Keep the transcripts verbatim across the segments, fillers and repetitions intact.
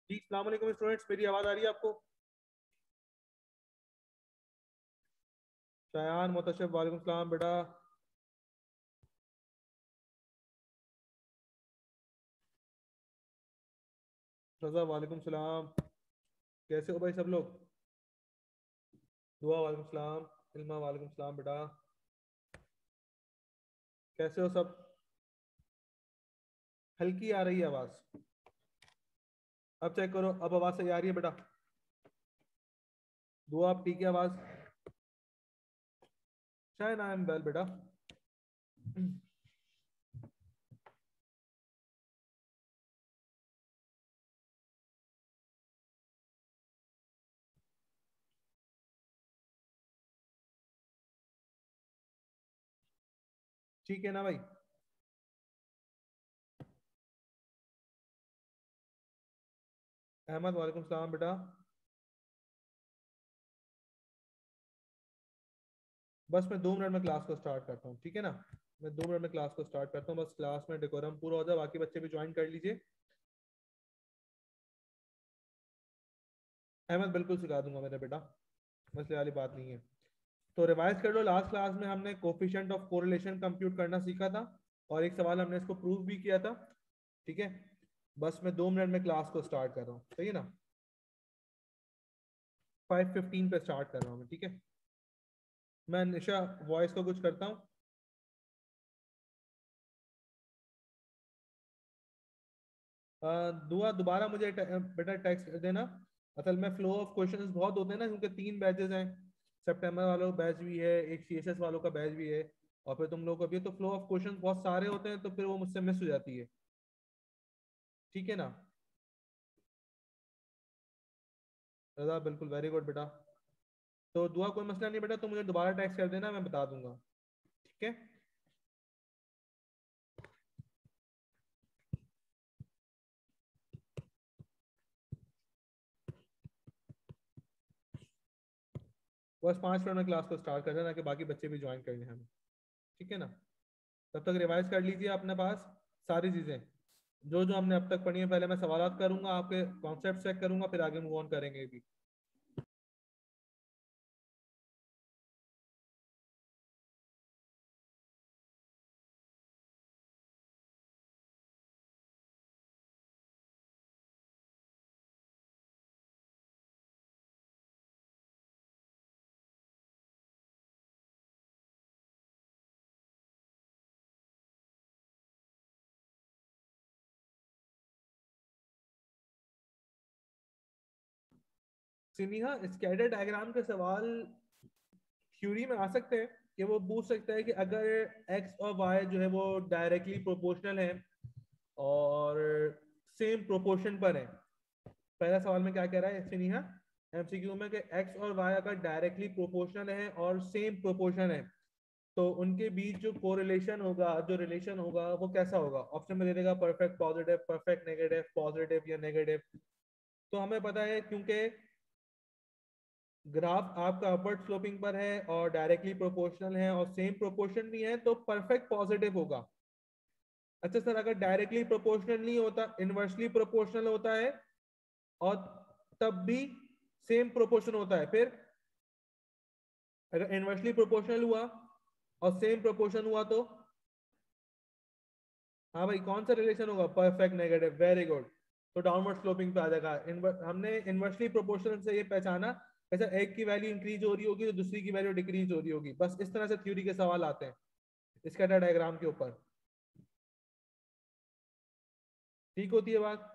जी अस्सलाम वालेकुम स्टूडेंट्स, मेरी आवाज़ आ रही है आपको? शायान मोतशब वालेकुम सलाम बेटा। रजा वालेकुम सलाम। कैसे हो भाई सब लोग? दुआ वालेकुम सलाम। इल्मा वालेकुम सलाम बेटा। कैसे हो सब? हल्की आ रही है आवाज़। अब चेक करो, अब आवाज़ सही आ रही है बेटा? दुआ आप ठीक है आवाज़? शायद आई एम वेल बेटा। ठीक है ना भाई? अहमद वालेकुम सलाम बेटा। बस मैं दो मिनट में क्लास को स्टार्ट करता हूँ, ठीक है ना? मैं दो मिनट में क्लास को स्टार्ट करता हूँ, बस क्लास में डेकोरम पूरा हो जाए, बाकी बच्चे भी ज्वाइन कर लीजिए। अहमद बिल्कुल सिखा दूंगा मेरे बेटा, मसले वाली बात नहीं है। तो रिवाइज कर लो, लास्ट क्लास में हमने कोफिशिएंट ऑफ कोरिलेशन कंप्यूट करना सीखा था, और एक सवाल हमने इसको प्रूव भी किया था। ठीक है, बस मैं दो मिनट में क्लास को स्टार्ट कर रहा हूँ, सही है ना? फाइव फिफ्टीन पे स्टार्ट कर रहा हूँ मैं, ठीक है? मैं निशा वॉइस को कुछ करता हूँ। अ, दुआ दोबारा मुझे टे- बेटा टेक्स्ट कर देना। असल में फ्लो ऑफ क्वेश्चंस बहुत होते हैं ना, क्योंकि तीन बैचेस हैं। सितंबर वालों का बैच भी है, एक सीएसएस वालों का बैच भी है, और फिर तुम लोग का भी है, तो फ्लो ऑफ क्वेश्चंस बहुत सारे होते हैं, तो फिर वो मुझसे मिस हो जाती है। ठीक है ना? रजा बिल्कुल, वेरी गुड बेटा। तो दुआ कोई मसला नहीं बेटा, तो मुझे दोबारा टेक्स्ट कर देना, मैं बता दूंगा। ठीक है? बस पाँच मिनट में क्लास को स्टार्ट कर देना, कि बाकी बच्चे भी ज्वाइन कर लें हमें। ठीक है ना? तब तक रिवाइज कर लीजिए अपने पास सारी चीज़ें जो जो हमने अब तक पढ़ी है। पहले मैं सवालात करूंगा, आपके कॉन्सेप्ट चेक करूंगा, फिर आगे मूव ऑन करेंगे भी। सिनेहा, स्कैटर डायग्राम के सवाल थ्योरी में आ सकते हैं, कि वो पूछ सकता है कि अगर एक्स और वाई जो है वो डायरेक्टली प्रोपोर्शनल है और सेम प्रोपोर्शन पर है। पहला सवाल में क्या कह रहा है सिनेहा एमसीक्यू में, कि एक्स और वाई अगर डायरेक्टली प्रोपोर्शनल है और सेम प्रोपोर्शन है, तो उनके बीच जो कोरिलेशन होगा, जो रिलेशन होगा, वो कैसा होगा? ऑप्शन में दे देगा perfect positive, perfect negative, positive या नेगेटिव। तो हमें पता है, क्योंकि ग्राफ आपका अपवर्ड स्लोपिंग पर है और डायरेक्टली प्रोपोर्शनल है और सेम प्रोपोर्शन भी है, तो परफेक्ट पॉजिटिव होगा। अच्छा सर, अगर डायरेक्टली प्रोपोर्शनल नहीं होता, इनवर्सली प्रोपोर्शनल होता है, और तब भी सेम प्रोपोर्शन होता है, फिर अगर इनवर्सली प्रोपोर्शनल हुआ और सेम प्रोपोर्शन हुआ तो? हाँ भाई, कौन सा रिलेशन होगा? Perfect negative, very good. तो डाउनवर्ड स्लोपिंग पे आ जाएगा। इनवर, हमने इनवर्सली प्रोपोर्शनल से ये पहचाना, ऐसा एक की वैल्यू इंक्रीज हो रही होगी तो दूसरी की वैल्यू डिक्रीज हो रही होगी। बस इस तरह से थ्योरी के सवाल आते हैं स्कैटर डायग्राम के ऊपर। ठीक होती है बात?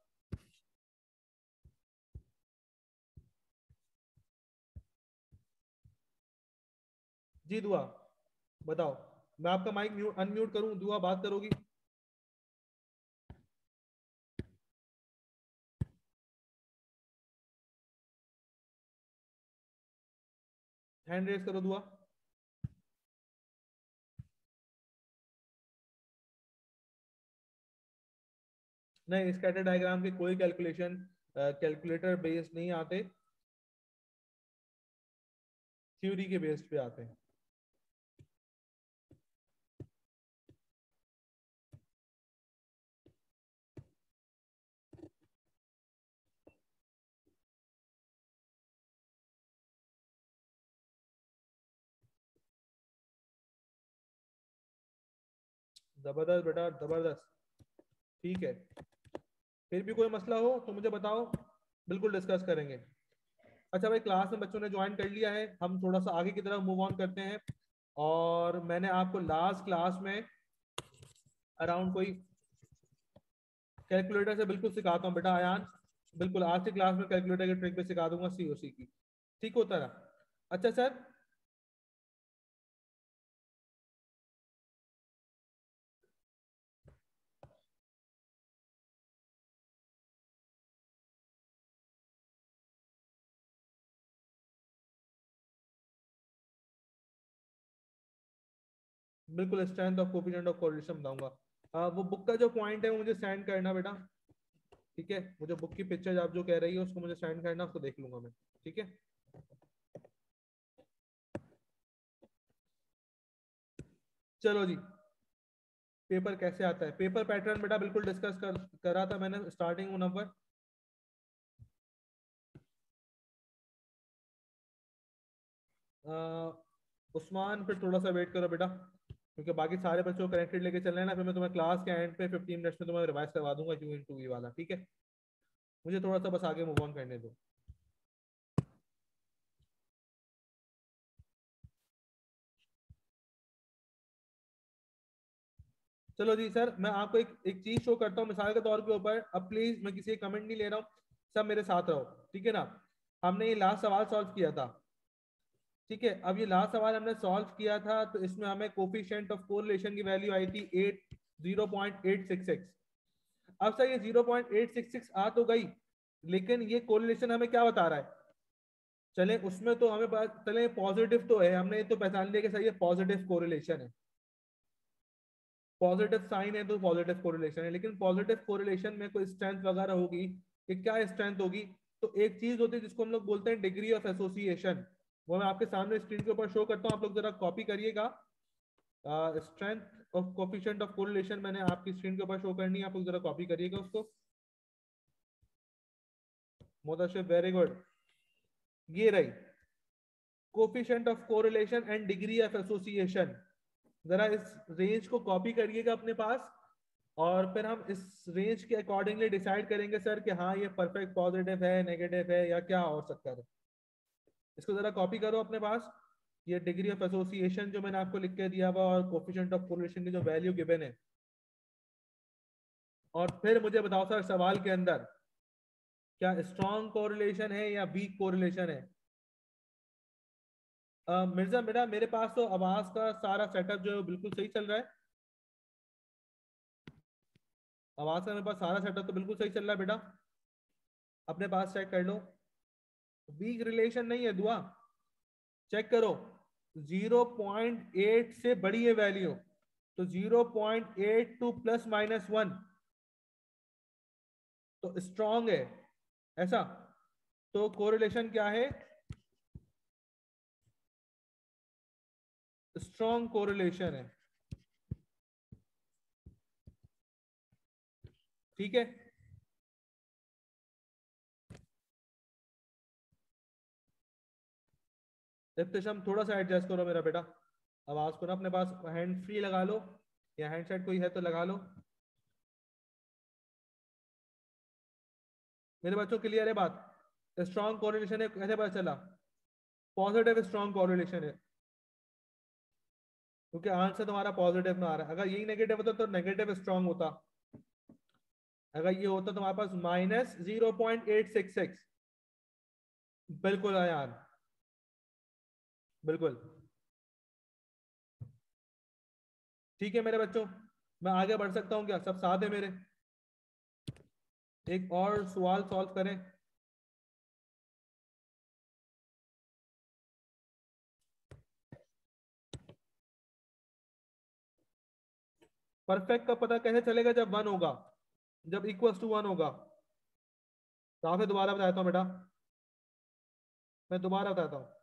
जी दुआ, बताओ। मैं आपका माइक म्यूट अनम्यूट करूं, दुआ बात करोगी? हैंड रेस करो दुआ। नहीं, स्कैटर डायग्राम के कोई कैलकुलेशन कैलकुलेटर बेस्ड नहीं आते, थ्योरी के बेस्ड पे आते हैं। जबरदस्त बेटा, जबरदस्त। ठीक है, फिर भी कोई मसला हो तो मुझे बताओ, बिल्कुल डिस्कस करेंगे। अच्छा भाई, क्लास में बच्चों ने ज्वाइन कर लिया है, हम थोड़ा सा आगे की तरफ मूव ऑन करते हैं। और मैंने आपको लास्ट क्लास में अराउंड कोई कैलकुलेटर से बिल्कुल सिखाता हूँ बेटा आयान, बिल्कुल आज की क्लास में कैलकुलेटर की ट्रिक भी सिखा दूंगा, सीओसी की। ठीक होता है? अच्छा सर, बिल्कुल strength of coefficient of correlation बताऊंगा। आ, वो बुक का जो पॉइंट है वो मुझे सेंड करना बेटा। ठीक है, मुझे बुक की पिक्चर आप जो कह रही है उसको मुझे सेंड करना, उसको देख लूंगा मैं। ठीक है, चलो जी। पेपर कैसे आता है, पेपर पैटर्न बेटा बिल्कुल डिस्कस कर करा था मैंने स्टार्टिंग नंबर। उस्मान फिर थोड़ा सा वेट करो बेटा, क्योंकि बाकी सारे बच्चों को कनेक्टेड लेके चलना है ना, फिर मैं तुम्हें क्लास के एंड पे फिफ्टीन मिनट्स में तुम्हें रिवाइज करवा दूंगा क्यू इन टू वी वाला। ठीक है, मुझे थोड़ा सा बस आगे मूव ऑन करने दो। चलो जी सर, मैं आपको एक एक चीज शो करता हूँ मिसाल के तौर के ऊपर। अब प्लीज, मैं किसी कमेंट नहीं ले रहा हूँ, सब मेरे साथ रहो। ठीक है ना? हमने ये लास्ट सवाल सॉल्व किया था। ठीक है, अब ये लास्ट सवाल हमने सॉल्व किया था, तो इसमें हमें कोफिशिएंट ऑफ कोरिलेशन की वैल्यू आई थी at zero point eight six six. अब सर ये zero point eight six six आ तो गई, लेकिन ये कोरिलेशन हमें क्या बता रहा है? चले उसमें तो हमें पता चले पॉजिटिव तो है, हमने ये तो पहचान लिया कि सर ये पॉजिटिव कोरिलेशन है, पॉजिटिव साइन है तो पॉजिटिव कोरिलेशन है। लेकिन पॉजिटिव कोरिलेशन में कोई स्ट्रेंथ वगैरह होगी कि क्या स्ट्रेंथ होगी? तो एक चीज होती है जिसको हम लोग बोलते हैं डिग्री ऑफ एसोसिएशन। वो मैं आपके सामने स्क्रीन के ऊपर शो करता हूँ, आप लोग जरा कॉपी करिएगा। Strength of coefficient of correlation मैंने आपकी स्क्रीन के ऊपर शो करनी है, आप लोग जरा कॉपी करिएगा उसको। मोदाशिफ वेरी गुड, ये रही coefficient of correlation and degree of association. जरा इस रेंज को कॉपी करिएगा अपने पास, और फिर हम इस रेंज के अकॉर्डिंगली डिसाइड करेंगे सर कि हाँ ये परफेक्ट पॉजिटिव है, नेगेटिव है, या क्या और सकता है। इसको जरा कॉपी करो अपने पास, ये डिग्री ऑफ एसोसिएशन जो मैंने आपको लिख के दिया हुआ और कोफिशिएंट ऑफ कोरिलेशन की जो वैल्यू गिवन है। और फिर मुझे बताओ सर सवाल के अंदर क्या स्ट्रॉन्ग कोरिलेशन है या वीक कोरिलेशन है? अ, मिर्जा बेटा, मेरे पास तो आवाज का सारा सेटअप जो है वो बिल्कुल सही चल रहा है। आवाज का मेरे पास सारा सेटअप तो बिल्कुल सही चल रहा है बेटा, अपने पास चेक कर लो। वीक रिलेशन नहीं है दुआ, चेक करो। ज़ीरो पॉइंट एट से बड़ी है वैल्यू, तो zero point eight two plus minus one तो स्ट्रॉन्ग है, ऐसा। तो कोरिलेशन क्या है? स्ट्रॉन्ग कोरिलेशन है। ठीक है, इब्तिशाम थोड़ा सा एडजस्ट करो मेरा बेटा, आवाज को ना अपने पास हैंड फ्री लगा लो, या हैंडसेट कोई है तो लगा लो। मेरे बच्चों क्लियर है बात? स्ट्रॉन्ग कोरिलेशन है, कैसे पता चला? पॉजिटिव स्ट्रॉन्ग कोरिलेशन है, क्योंकि आंसर तुम्हारा पॉजिटिव में आ रहा है। अगर यही नेगेटिव होता तो नेगेटिव स्ट्रॉन्ग होता। अगर ये होता तो हमारे पास minus zero point eight six six. बिल्कुल यार, बिल्कुल। ठीक है मेरे बच्चों, मैं आगे बढ़ सकता हूँ क्या? सब साथ है मेरे? एक और सवाल सॉल्व करें। परफेक्ट का पता कैसे चलेगा? जब वन होगा, जब इक्वल टू वन होगा। तो आपसे दोबारा बताता हूँ बेटा, मैं दोबारा बताता हूँ।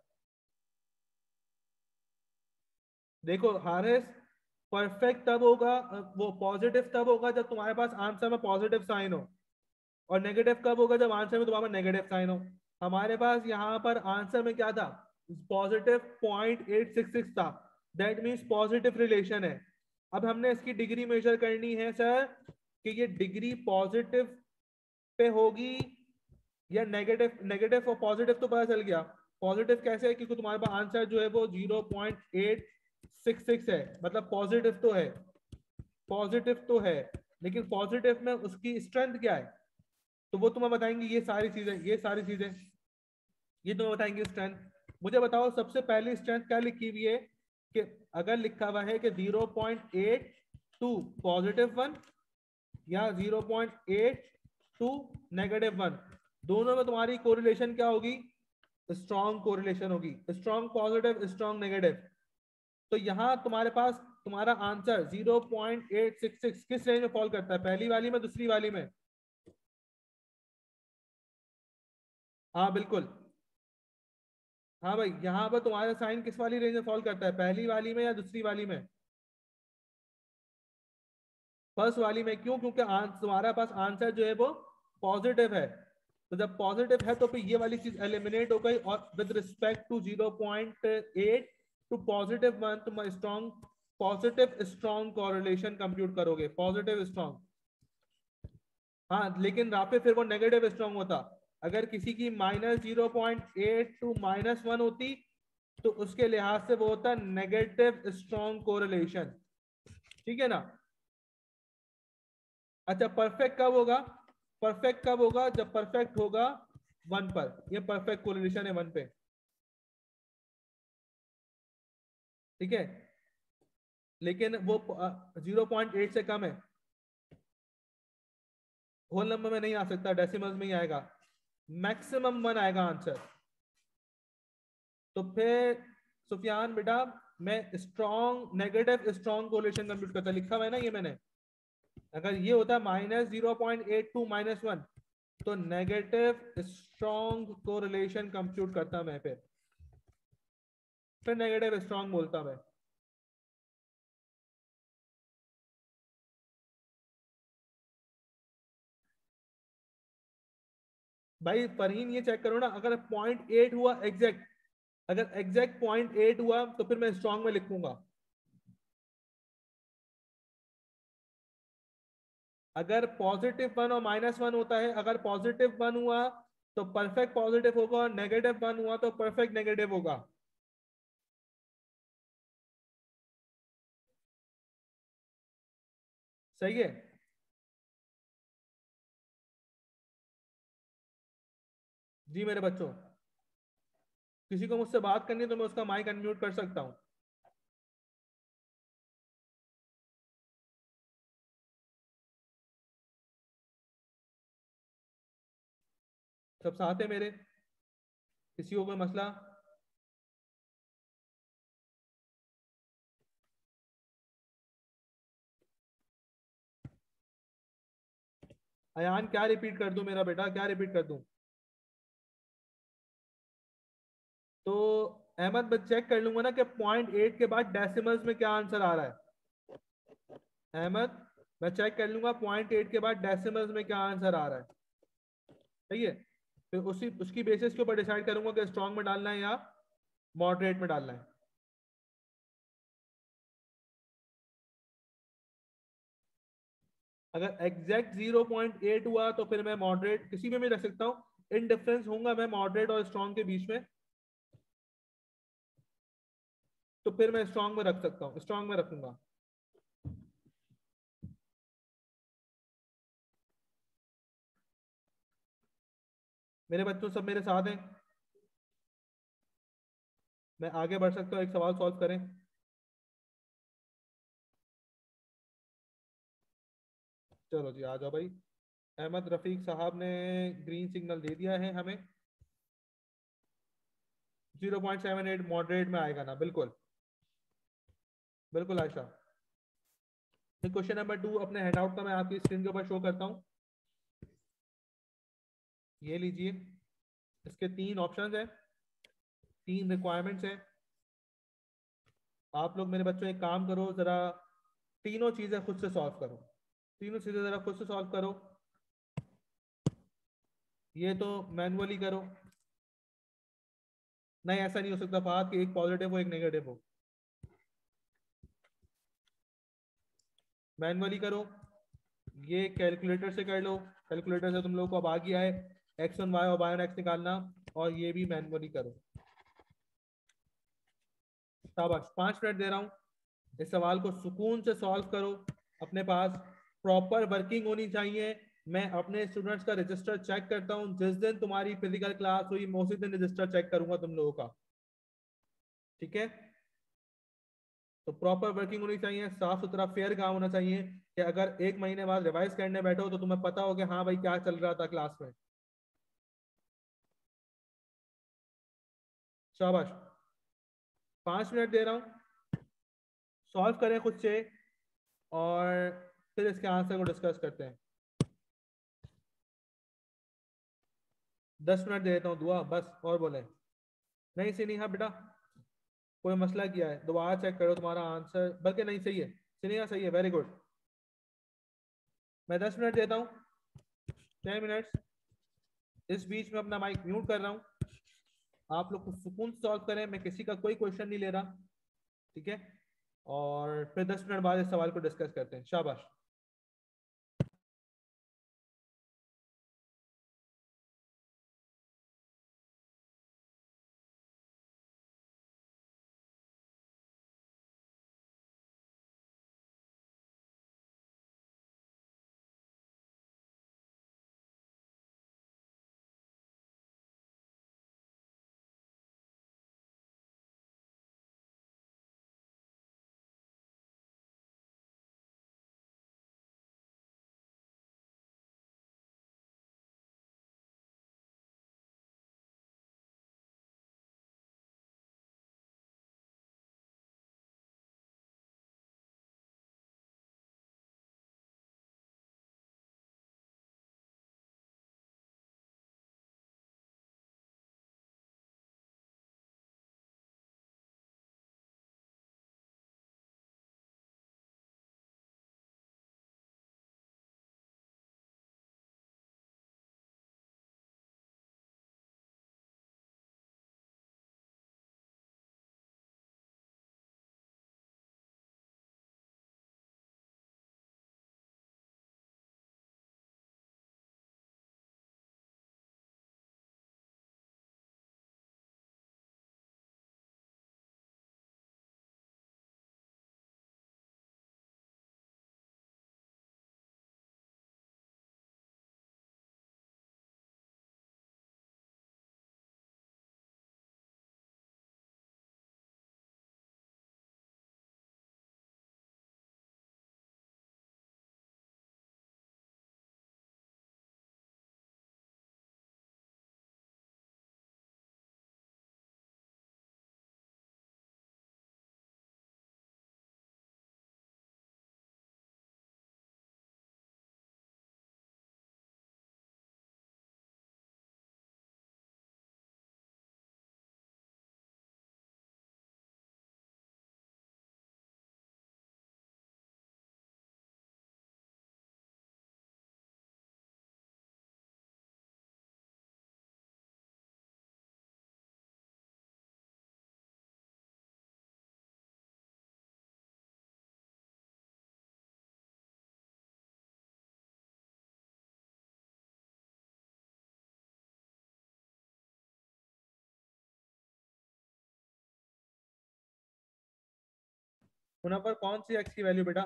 देखो हारिस, परफेक्ट तब होगा, वो पॉजिटिव तब होगा जब तुम्हारे पास आंसर में पॉजिटिव साइन हो। और नेगेटिव कब होगा? जब आंसर में तुम्हारे पास नेगेटिव साइन हो। हमारे पास यहाँ पर आंसर में क्या था? Positive point eight six six था, दैट मीन्स पॉजिटिव रिलेशन है। अब हमने इसकी डिग्री मेजर करनी है सर कि ये डिग्री पॉजिटिव पे होगी या नेगेटिव। नेगेटिव और पॉजिटिव तो पता चल गया। पॉजिटिव कैसे है, क्योंकि तुम्हारे पास आंसर जो है वो zero point eight six six है, मतलब पॉजिटिव तो है, पॉजिटिव तो है, लेकिन पॉजिटिव में उसकी स्ट्रेंथ क्या है, तो वो तुम्हें बताएंगे ये सारी चीजें, ये सारी चीजें ये तुम्हें बताएंगे स्ट्रेंथ। मुझे बताओ सबसे पहली स्ट्रेंथ क्या लिखी हुई है, कि अगर लिखा हुआ है कि zero point eight two positive one या zero point eight two negative one, दोनों में तुम्हारी कोरिलेशन क्या होगी, स्ट्रॉन्ग कोरिलेशन होगी, स्ट्रॉन्ग पॉजिटिव स्ट्रॉन्ग नेगेटिव। तो यहां तुम्हारे पास तुम्हारा answer zero point eight six six किस रेंज में फॉल करता है, पहली वाली में दूसरी वाली में? हाँ बिल्कुल, हाँ भाई, यहाँ पर तुम्हारा साइन किस वाली रेंज में फॉल करता है, पहली वाली में या दूसरी वाली में? फर्स्ट वाली में। क्यों? क्योंकि तुम्हारा पास आंसर जो है वो पॉजिटिव है। तो जब पॉजिटिव है तो फिर ये वाली चीज एलिमिनेट हो गई, और with respect to zero point eight two positive one तुम strong positive strong correlation compute करोगे, पॉजिटिव स्ट्रॉन्ग। हाँ लेकिन यहाँ पे फिर वो नेगेटिव स्ट्रॉन्ग होता। अगर किसी की minus zero point eight two minus one होती तो उसके लिहाज से वो होता नेगेटिव स्ट्रॉन्ग कोरिलेशन। ठीक है ना? अच्छा, परफेक्ट कब होगा? परफेक्ट कब होगा? जब परफेक्ट होगा वन पर, ये परफेक्ट कोरिलेशन है वन पे। ठीक है, लेकिन वो जीरो पॉइंट एट से कम है, होल नंबर में नहीं आ सकता, डेसिमल्स में ही आएगा, मैक्सिमम वन आएगा आंसर। तो फिर सुफियान बेटा, मैं strong negative strong correlation compute करता, लिखा हुआ है ना ये मैंने। अगर ये होता है minus zero point eight two minus one, तो नेगेटिव स्ट्रॉन्ग कोरिलेशन कंप्यूट करता मैं, फिर फिर नेगेटिव स्ट्रॉन्ग बोलता मैं। भाई फरहीन ये चेक करो ना, अगर पॉइंट एट हुआ एग्जैक्ट, अगर एग्जैक्ट पॉइंट एट हुआ तो फिर मैं स्ट्रॉन्ग में लिखूंगा। अगर पॉजिटिव वन और माइनस वन होता है, अगर पॉजिटिव वन हुआ तो परफेक्ट पॉजिटिव होगा, और नेगेटिव वन हुआ तो परफेक्ट नेगेटिव होगा। सही है? जी मेरे बच्चों, किसी को मुझसे बात करनी है तो मैं उसका माइक अनम्यूट कर सकता हूँ। सब साथ है मेरे? किसी को कोई मसला? अयान क्या रिपीट कर दूं मेरा बेटा, क्या रिपीट कर दूं? तो अहमद, मैं चेक कर लूंगा ना कि पॉइंट एट के बाद डेसिमल्स में क्या आंसर आ रहा है। अहमद, मैं चेक कर लूंगा पॉइंट एट के बाद डेसिमल्स में क्या आंसर आ रहा है। सही है? फिर उसी उसकी बेसिस के ऊपर डिसाइड करूंगा कि स्ट्रॉन्ग में डालना है या मॉडरेट में डालना है। अगर एग्जैक्ट जीरो पॉइंट एट हुआ तो फिर मैं मॉडरेट किसी में भी रख सकता हूँ, इन डिफरेंस होऊंगा मैं मॉडरेट और स्ट्रॉन्ग के बीच में, तो फिर मैं स्ट्रॉन्ग में रख सकता हूँ, स्ट्रॉन्ग में रखूंगा। मेरे बच्चों सब मेरे साथ हैं? मैं आगे बढ़ सकता हूँ, एक सवाल सॉल्व करें? चलो जी, आ जाओ भाई। अहमद रफीक साहब ने ग्रीन सिग्नल दे दिया है हमें। Zero point seven eight moderate में आएगा ना? बिल्कुल बिल्कुल आयशा। क्वेश्चन नंबर टू अपने हैंडआउट का मैं आपकी स्क्रीन के ऊपर शो करता हूँ। ये लीजिए, इसके तीन ऑप्शंस हैं, तीन रिक्वायरमेंट्स हैं। आप लोग मेरे बच्चों एक काम करो जरा, तीनों चीजें खुद से सॉल्व करो, तीनों चीजें जरा खुद से सॉल्व करो। ये तो मैनुअली करो। नहीं, ऐसा नहीं हो सकता बात कि एक पॉजिटिव हो एक नेगेटिव हो। मैनुअली करो, ये कैलकुलेटर से कर लो, कैलकुलेटर से तुम लोगों को अब आ गया है एक्स वन वाई और वाई वन एक्स निकालना, और ये भी मैनुअली करो। शाबाश, पाँच मिनट दे रहा हूँ, इस सवाल को सुकून से सॉल्व करो। अपने पास प्रॉपर वर्किंग होनी चाहिए। मैं अपने स्टूडेंट्स का रजिस्टर चेक करता हूँ, जिस दिन तुम्हारी फिजिकल क्लास हुई मैं उसी दिन रजिस्टर चेक करूंगा तुम लोगों का, ठीक है? तो प्रॉपर वर्किंग होनी चाहिए, साफ सुथरा फेयर काम होना चाहिए, कि अगर एक महीने बाद रिवाइज करने बैठो तो तुम्हें पता हो कि हाँ भाई क्या चल रहा था क्लास में। शाबाश, पांच मिनट दे रहा हूँ, सॉल्व करें खुद से, और फिर इसके आंसर को डिस्कस करते हैं। दस मिनट दे देता हूँ दुआ, बस, और बोले नहीं सिनेहा बेटा, कोई मसला किया है दोबारा चेक करो तुम्हारा आंसर, बल्कि नहीं सही है सिनेहा, सही है, वेरी गुड। मैं दस मिनट देता हूँ, टेन मिनट्स। इस बीच में अपना माइक म्यूट कर रहा हूँ, आप लोग कुछ सुकून सॉल्व करें, मैं किसी का कोई क्वेश्चन नहीं ले रहा, ठीक है? और फिर दस मिनट बाद इस सवाल को डिस्कस करते हैं। शाबाश। मुनव्वर, कौन सी एक्स की वैल्यू बेटा?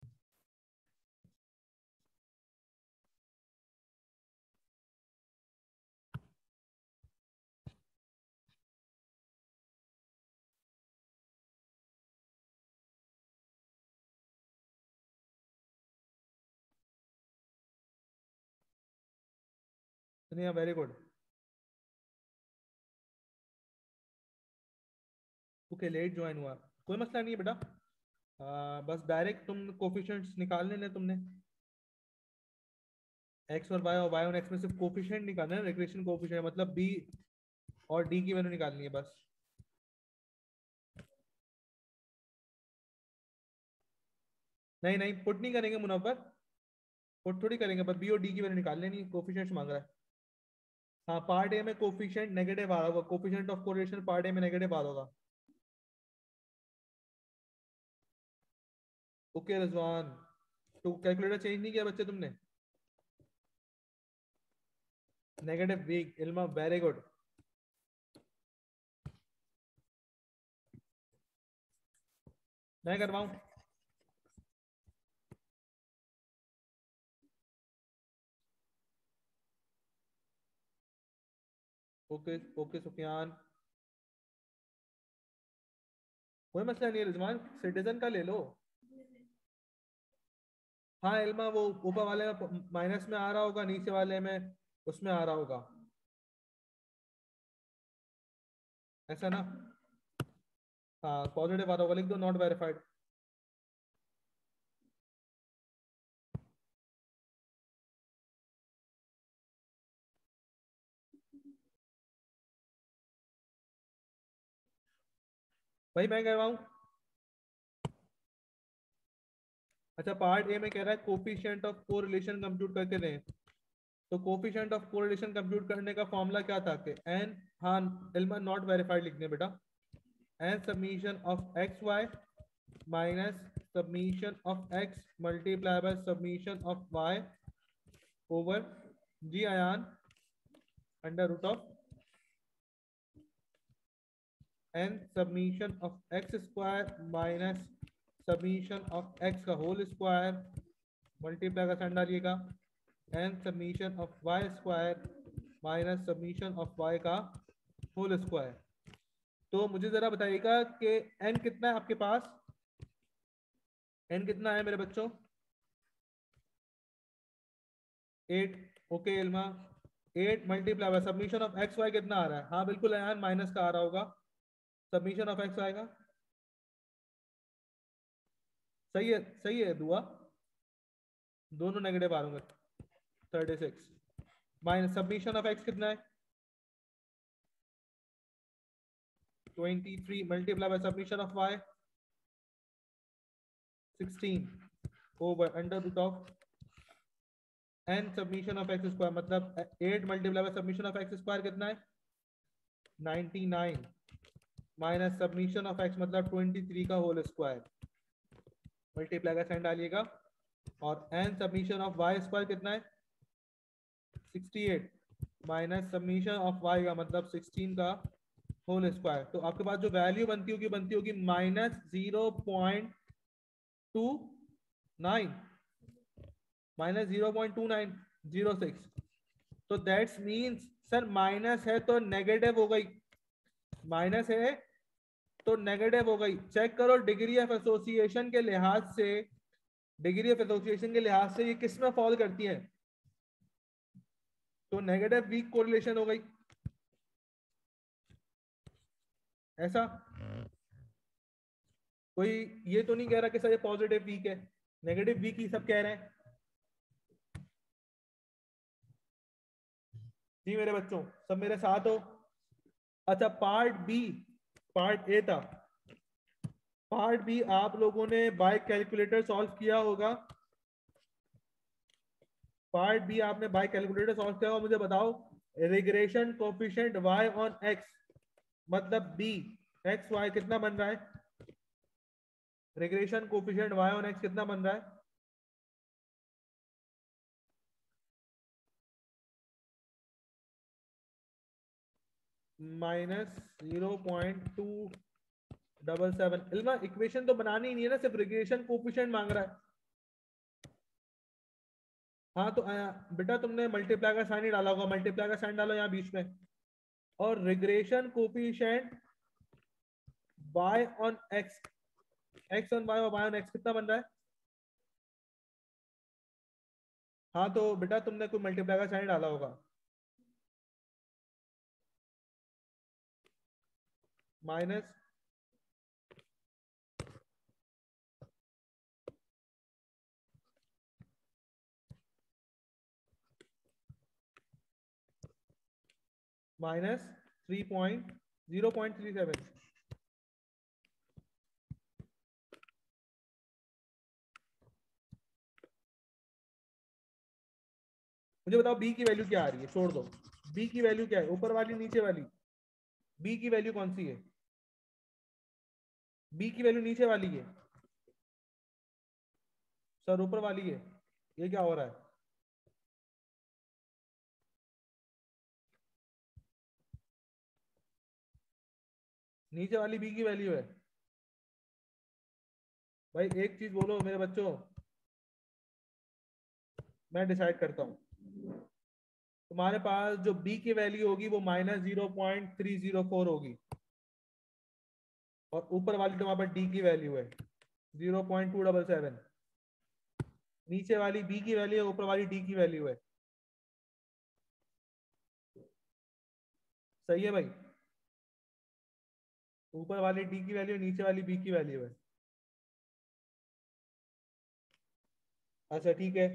Sneha, very good. Okay, late join हुआ, कोई मसला नहीं है बेटा। आ, बस डायरेक्ट तुम कोफिशिएंट्स निकाल लेने तुमने, एक्स और वाई और वाई और एक्स में सिर्फ कोफिशिएंट निकालना है, रिग्रेशन कोफिशिएंट मतलब बी और डी की वैल्यू निकालनी है बस। नहीं नहीं, पुट नहीं करेंगे मुनव्वर, पुट थोड़ी करेंगे, बस बी और डी की वैल्यू निकाल लेनी, कोफिशिएंट्स मांग रहा है। हाँ, पार्ट ए में कोफिशिएंट नेगेटिव आ रहा होगा, coefficient of correlation part A में नेगेटिव आ रहा होगा। ओके रिजवान, तो कैलकुलेटर चेंज नहीं किया बच्चे तुमने? Negative weak, Ilma very good. मैं करवाऊं? ओके ओके सुफियान, कोई मसला नहीं है रिजवान, सिटीजन का ले लो। हाँ इल्मा, वो ऊपर वाले में माइनस में आ रहा होगा, नीचे वाले में उसमें आ रहा होगा, ऐसा ना? हाँ पॉजिटिव आ रहा होगा, लिख दो नॉट वेरीफाइड। भाई मैं करवाऊं? अच्छा पार्ट ए में कह रहा है कोफिशिएंट ऑफ कोरिलेशन कंप्यूट करके दें। तो कोफिशिएंट ऑफ कोरिलेशन कंप्यूट करने का फॉर्मूला क्या था कि एन, हाँ इल्मा नॉट वेरीफाइड लिखने बेटा, N submission of x Y minus submission of X multiply by submission of Y over जी Ayaan under root of N submission of x square minus submission of x का whole square multiply का sign डालिएगा N submission of Y square minus submission of Y का whole square. तो मुझे जरा बताइएगा कि एन कितना है आपके पास? एन कितना है मेरे बच्चों? Eight. Okay Ilma, eight multiply by submission of x Y कितना आ रहा है? हाँ बिल्कुल यार माइनस का आ रहा होगा, सबमिशन ऑफ एक्स आएगा। सही है सही है दुआ, दोनों नेगेटिव आ रहे होंगे। Thirty six minus submission of x कितना है? Twenty three multiply by submission of Y sixteen over under root of N submission of x square, मतलब eight multiply by submission of x square कितना है? Ninety nine minus submission of X मतलब twenty three का whole square multiply का sign डालिएगा, और N submission of Y square कितना है? Sixty eight minus submission of Y का मतलब सिक्सटीन का होल स्क्वायर। तो आपके पास जो वैल्यू बनती होगी बनती होगी minus zero point two nine, minus zero point two nine zero six. तो दैट्स मीन्स सर माइनस है तो नेगेटिव हो गई, माइनस है तो नेगेटिव हो गई। चेक करो डिग्री ऑफ एसोसिएशन के लिहाज से, डिग्री ऑफ एसोसिएशन के लिहाज से ये किस में फॉल करती है? तो नेगेटिव वीक कोरिलेशन हो गई, ऐसा? कोई ये तो नहीं कह रहा कि सर ये पॉजिटिव वीक है, नेगेटिव वीक ही सब कह रहे हैं। जी मेरे बच्चों सब मेरे साथ हो? अच्छा पार्ट बी, पार्ट ए था, पार्ट बी आप लोगों ने बाय कैलकुलेटर सॉल्व किया होगा। पार्ट बी आपने बाय कैलकुलेटर सॉल्व किया होगा। मुझे बताओ regression coefficient y on x मतलब b, एक्स वाई कितना बन रहा है? Regression coefficient y on x कितना बन रहा है? Minus zero point two double seven. Ilma equation तो बनानी ही नहीं है ना, सिर्फ रिग्रेशन कोफिशिएंट मांग रहा है। हाँ तो आ, बेटा तुमने मल्टीप्लाई का साइन ही डाला होगा, मल्टीप्लाई का साइन डालो यहाँ बीच में, और regression coefficient y on x, x on y और y ऑन x कितना बन रहा है? हाँ तो बेटा तुमने कोई मल्टीप्लाई का साइन डाला होगा, minus minus three point zero point three seven. मुझे बताओ बी की वैल्यू क्या आ रही है? छोड़ दो, बी की वैल्यू क्या है? ऊपर वाली नीचे वाली? बी की वैल्यू कौन सी है? बी की वैल्यू नीचे वाली है, सर ऊपर वाली है, ये क्या हो रहा है? नीचे वाली बी की वैल्यू है। भाई एक चीज बोलो मेरे बच्चों, मैं डिसाइड करता हूँ। तुम्हारे पास जो बी की वैल्यू होगी वो minus zero point three zero four होगी, और ऊपर वाली तुम्हारे पास डी की वैल्यू है zero point two double seven. नीचे वाली बी की वैल्यू है, ऊपर वाली डी की वैल्यू है। सही है भाई? ऊपर वाली डी की वैल्यू, नीचे वाली बी की वैल्यू है। अच्छा ठीक है।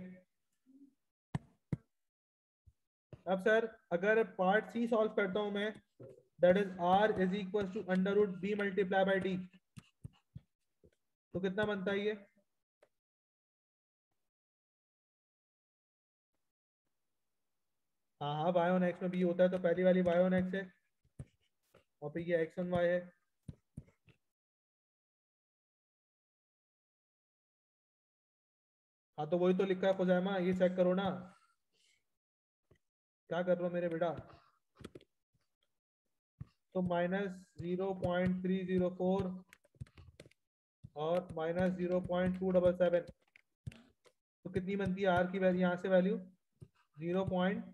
अब सर अगर पार्ट सी सॉल्व करता हूं मैं, that is are is equal to under root B multiply by D, तो कितना बनता है ये? हाँ हाँ, वाई ऑन एक्स में बी होता है, तो पहली वाली वाई ऑन एक्स है, और फिर ये एक्स ऑन वाई है। हाँ तो वही तो लिखा है खुजैमा, ये चेक करो ना। क्या कर रहे हो मेरे बेटा? तो minus zero point three zero four, और minus zero point two double seven, तो कितनी बनती है आर की वैल्यू यहाँ से वैल्यू? जीरो पॉइंट,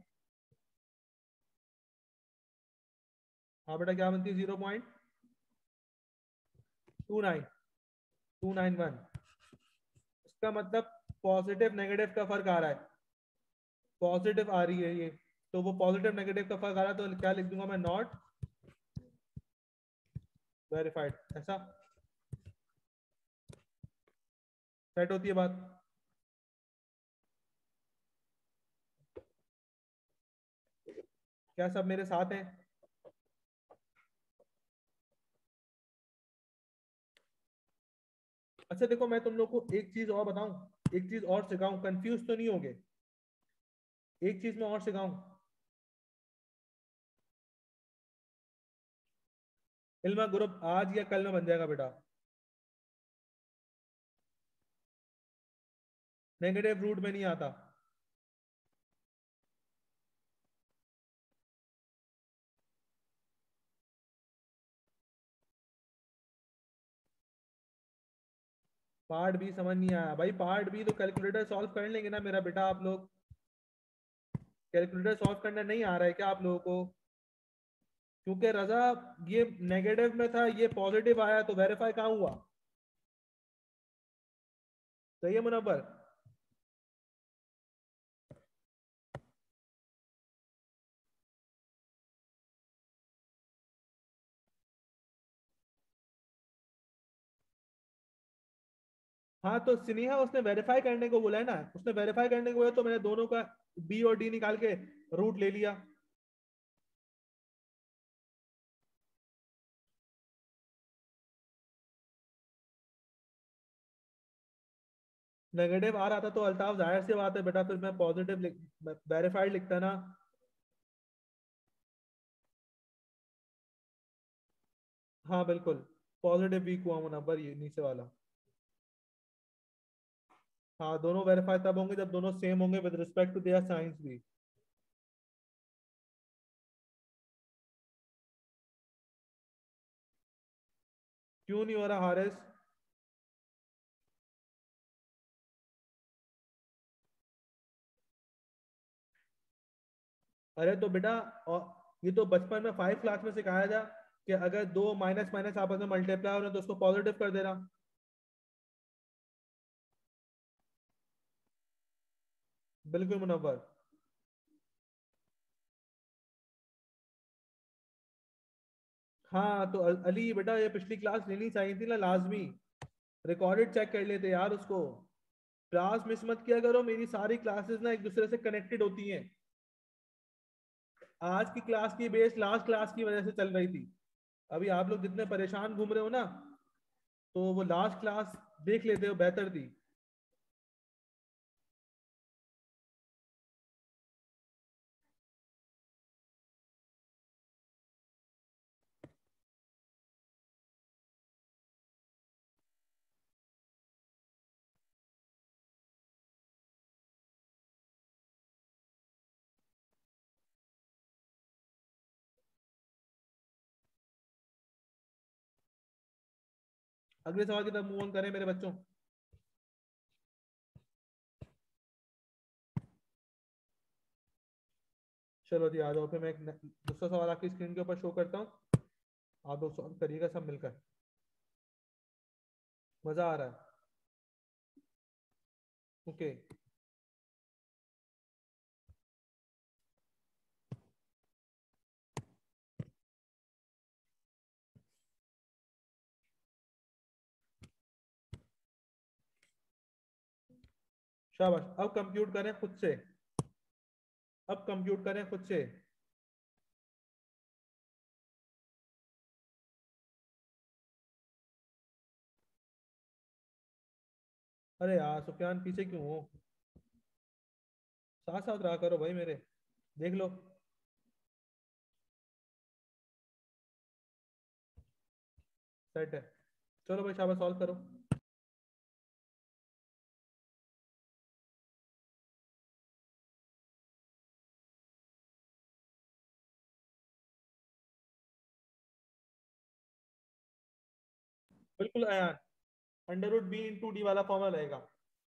हाँ बेटा क्या बनती है? Zero point two nine two nine one. इसका मतलब पॉजिटिव नेगेटिव का फर्क आ रहा है, पॉजिटिव आ रही है ये, तो वो पॉजिटिव नेगेटिव का फर्क आ रहा है, तो क्या लिख दूंगा मैं? Not verified. ऐसा सेट होती है बात? क्या सब मेरे साथ हैं? अच्छा देखो, मैं तुम लोग को एक चीज और बताऊं, एक चीज और सिखाऊं, कंफ्यूज तो नहीं होगे? एक चीज मैं और सिखाऊं, इल्मा ग्रुप आज या कल में बन जाएगा बेटा। नेगेटिव रूट में नहीं आता। पार्ट बी समझ नहीं आया भाई? पार्ट बी तो कैलकुलेटर सॉल्व कर लेंगे ना मेरा बेटा आप लोग? कैलकुलेटर सॉल्व करना नहीं आ रहा है क्या आप लोगों को? क्योंकि रजा, ये नेगेटिव में था, ये पॉजिटिव आया, तो वेरीफाई कहाँ हुआ? सही है मुनव्वर? हाँ तो स्नेहा उसने वेरीफाई करने को बोला है ना, उसने वेरीफाई करने को बोला, तो मैंने दोनों का बी और डी निकाल के रूट ले लिया। नेगेटिव आ रहा था तो अल्ताफ जाहिर सी बात है बेटा, फिर मैं पॉजिटिव लिख, वेरीफाइड लिखता ना। हाँ बिल्कुल, पॉजिटिव वीक हुआ मुनव्वर, ये नीचे वाला। हाँ दोनों वेरीफाई तब होंगे जब दोनों सेम होंगे with respect to their signs भी। क्यों नहीं हो रहा हारिस? अरे तो बेटा, और ये तो बचपन में फाइव क्लास में सिखाया था कि अगर दो माइनस माइनस आपस में मल्टीप्लाई हो रहे हैं तो उसको पॉजिटिव कर देना। बिल्कुल मुनव्वर। हाँ तो अ- अली बेटा, ये पिछली क्लास लेनी चाहिए थी ना लाजमी। रिकॉर्डेड चेक कर लेते यार उसको। क्लास मिस मत किया करो, मेरी सारी क्लासेस ना एक दूसरे से कनेक्टेड होती हैं। आज की क्लास की बेस लास्ट क्लास की वजह से चल रही थी। अभी आप लोग जितने परेशान घूम रहे हो ना, तो वो लास्ट क्लास देख लेते हो, बेहतर थी। अगले सवाल की तरफ मूव ऑन करें मेरे बच्चों। चलो जी आ जाओ, फिर मैं एक दूसरा सवाल आपकी स्क्रीन के ऊपर शो करता हूँ, आप लोग सॉल्व करिएगा सब मिलकर। मजा आ रहा है? ओके। शाबाश, अब कंप्यूट करें खुद से, अब कंप्यूट करें खुद से। अरे यार सुफियान पीछे क्यों हो? साथ साथ रहा करो भाई मेरे, देख लो। सेट है। चलो भाई शाबाश, सॉल्व करो। बिल्कुल Ayaan, under root B into D वाला फॉर्मूला रहेगा।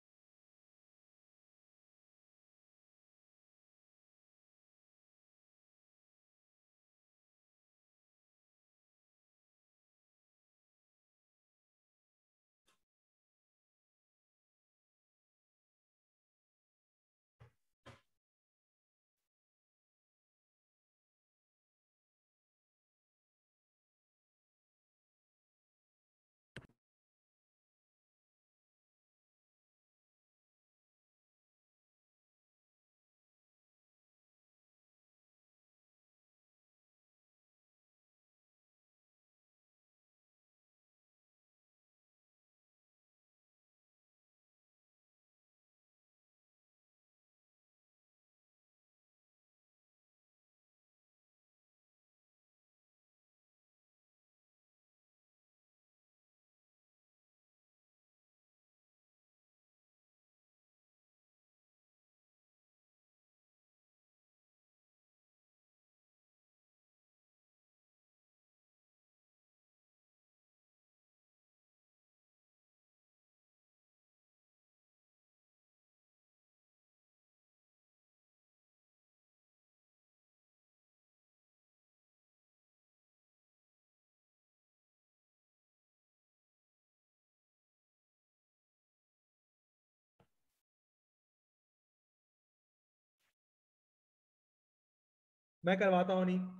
मैं करवाता हूँ नहीं।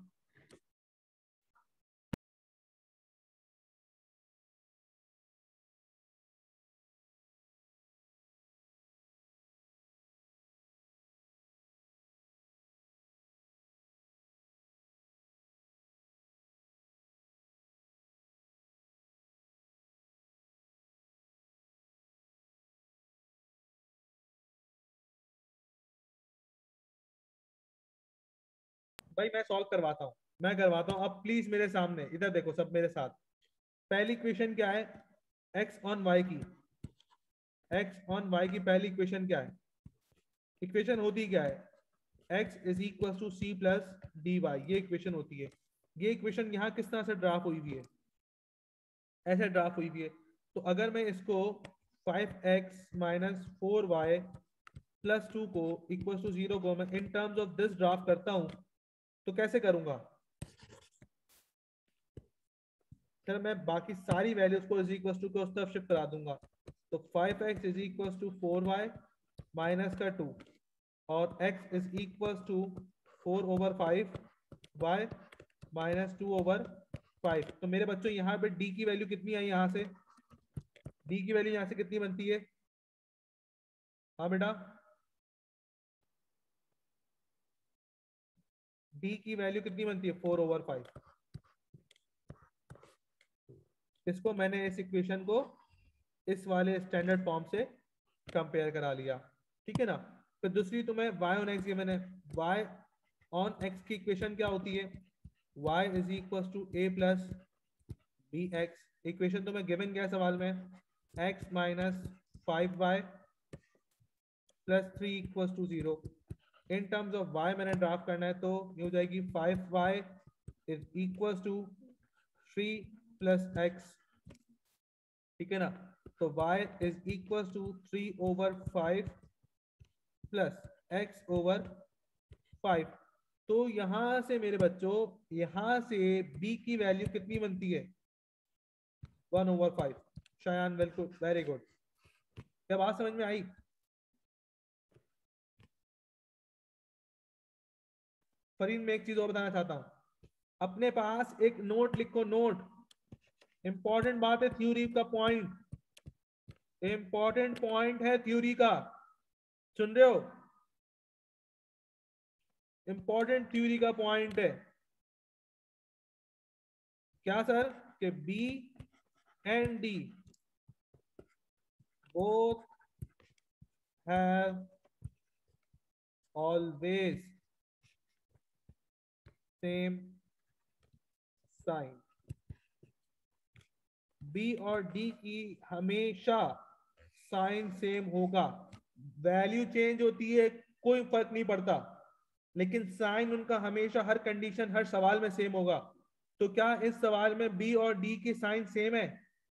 भाई मैं सॉल्व करवाता हूँ, मैं करवाता हूँ, अब प्लीज मेरे सामने इधर देखो सब मेरे साथ। पहली इक्वेशन क्या है एक्स ऑन वाई की? एक्स ऑन वाई की पहली इक्वेशन क्या है? इक्वेशन होती क्या है? X is equal to C plus D Y, ये इक्वेशन होती है। ये इक्वेशन यहाँ किस तरह से ड्राफ्ट हुई हुई है? ऐसे ड्राफ्ट हुई हुई है। तो अगर मैं इसको five x minus four y plus two को इक्वल टू जीरो को मैं in terms of this draft करता हूँ, तो कैसे करूंगा? फिर मैं बाकी सारी वैल्यूज को इज इक्वल टू को उस तरफ शिफ्ट करा दूंगा। तो five x is equal to four y minus का टू, और x is equal to four over five y minus two over five. तो मेरे बच्चों यहाँ पे d की वैल्यू कितनी आई? यहाँ से d की वैल्यू यहाँ से कितनी बनती है? हाँ बेटा, d की वैल्यू कितनी बनती है? Four over five. इसको मैंने इस इक्वेशन को इस वाले स्टैंडर्ड फॉर्म से कंपेयर करा लिया, ठीक है ना। फिर दूसरी तो मैं y ऑन x की मैंने y ऑन x की इक्वेशन क्या होती है? y is equal to a plus b x. Equation तो मैं गिवन क्या सवाल में? x minus five y plus three equal to zero. In terms of y मैंने ड्राफ्ट करना है, तो ये हो जाएगी five y is equal to three plus x ठीक है ना। तो y is equal to three over five plus x over five. तो यहां से मेरे बच्चों, यहां से b की वैल्यू कितनी बनती है? One over five. शायान बिल्कुल, वेरी गुड। क्या बात समझ में आई? फरीन, मैं एक चीज और बताना चाहता हूं। अपने पास एक नोट लिखो, नोट। इंपॉर्टेंट बात है थ्योरी का पॉइंट, इंपॉर्टेंट पॉइंट है थ्योरी का। सुन रहे हो? इंपॉर्टेंट थ्योरी का पॉइंट है। क्या सर? कि b and d both have always same sign। B और डी की हमेशा साइन सेम होगा। वैल्यू चेंज होती है, कोई फर्क नहीं पड़ता, लेकिन साइन उनका हमेशा हर कंडीशन हर सवाल में सेम होगा। तो क्या इस सवाल में बी और डी की साइन सेम है?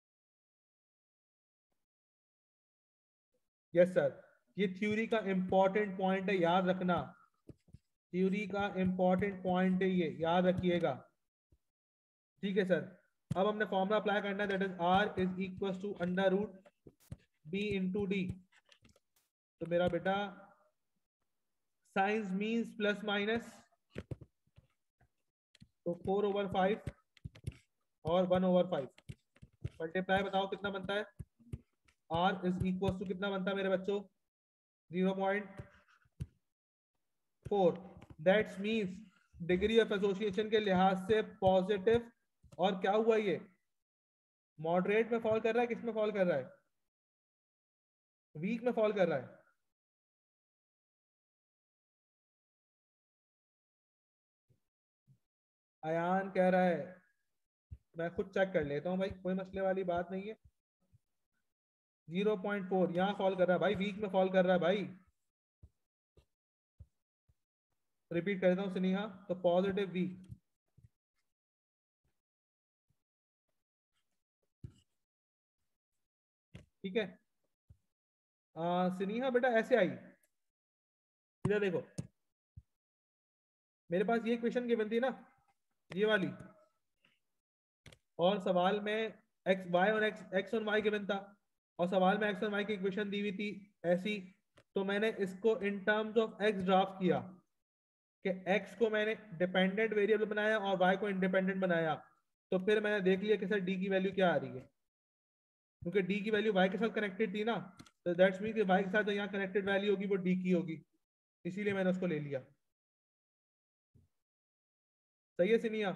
Yes sir. ये थ्योरी का इंपॉर्टेंट पॉइंट है, याद रखना। थ्योरी का इंपॉर्टेंट पॉइंट है ये, याद रखिएगा। ठीक है सर। अब हमने फॉर्मूला अप्लाई करना है, that is are is equal to under root B into d. तो मेरा बेटा साइंस मीन्स प्लस माइनस, तो फोर ओवर फाइव और वन ओवर फाइव मल्टीप्लाई, बताओ कितना बनता है? आर इज इक्वल टू कितना बनता है मेरे बच्चों? Zero point four. That's means degree of association के लिहाज से पॉजिटिव। और क्या हुआ ये? मॉडरेट में फॉल कर रहा है, किस में फॉल कर रहा है? वीक में फॉल कर रहा है। अयान कह रहा है, मैं खुद चेक कर लेता हूँ भाई, कोई मसले वाली बात नहीं है। जीरो पॉइंट फोर यहाँ फॉल कर रहा है भाई, वीक में फॉल कर रहा है भाई। रिपीट कर देता हूँ स्नेहा, तो पॉजिटिव वीक। ठीक है। स्नेहा बेटा ऐसे आई, इधर देखो, मेरे पास ये क्वेश्चन गिवन थी ना, ये वाली, और सवाल में एक्स वाई और एक्स एक्स और वाई गिवन था, और सवाल में एक्स और वाई की इक्वेशन दी हुई थी ऐसी। तो मैंने इसको in terms of x draft किया कि एक्स को मैंने डिपेंडेंट वेरिएबल बनाया और वाई को इंडिपेंडेंट बनाया। तो फिर मैंने देख लिया कि सर डी की वैल्यू क्या आ रही है, क्योंकि डी की वैल्यू वाई के साथ कनेक्टेड थी ना। तो दैट्स मीन कि वाई के साथ जो यहाँ कनेक्टेड वैल्यू होगी वो डी की होगी, इसीलिए मैंने उसको ले लिया। सही है सिनिया?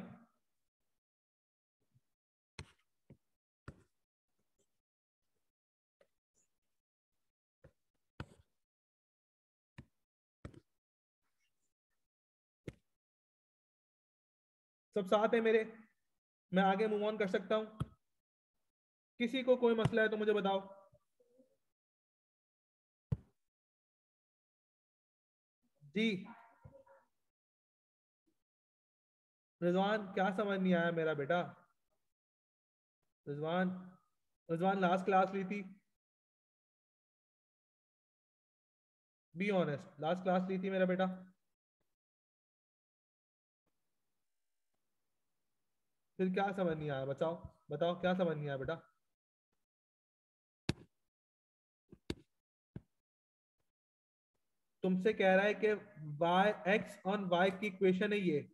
सब साथ है मेरे? मैं आगे मूव ऑन कर सकता हूँ? किसी को कोई मसला है तो मुझे बताओ। जी रिजवान, क्या समझ नहीं आया मेरा बेटा? रिजवान, रिजवान लास्ट क्लास ली थी? बी ऑनेस्ट, लास्ट क्लास ली थी मेरा बेटा? फिर क्या समझ नहीं आया? बताओ, बताओ क्या समझ नहीं आया बेटा? तुमसे कह रहा है कि वाई एक्स ऑन वाई की इक्वेशन है ये,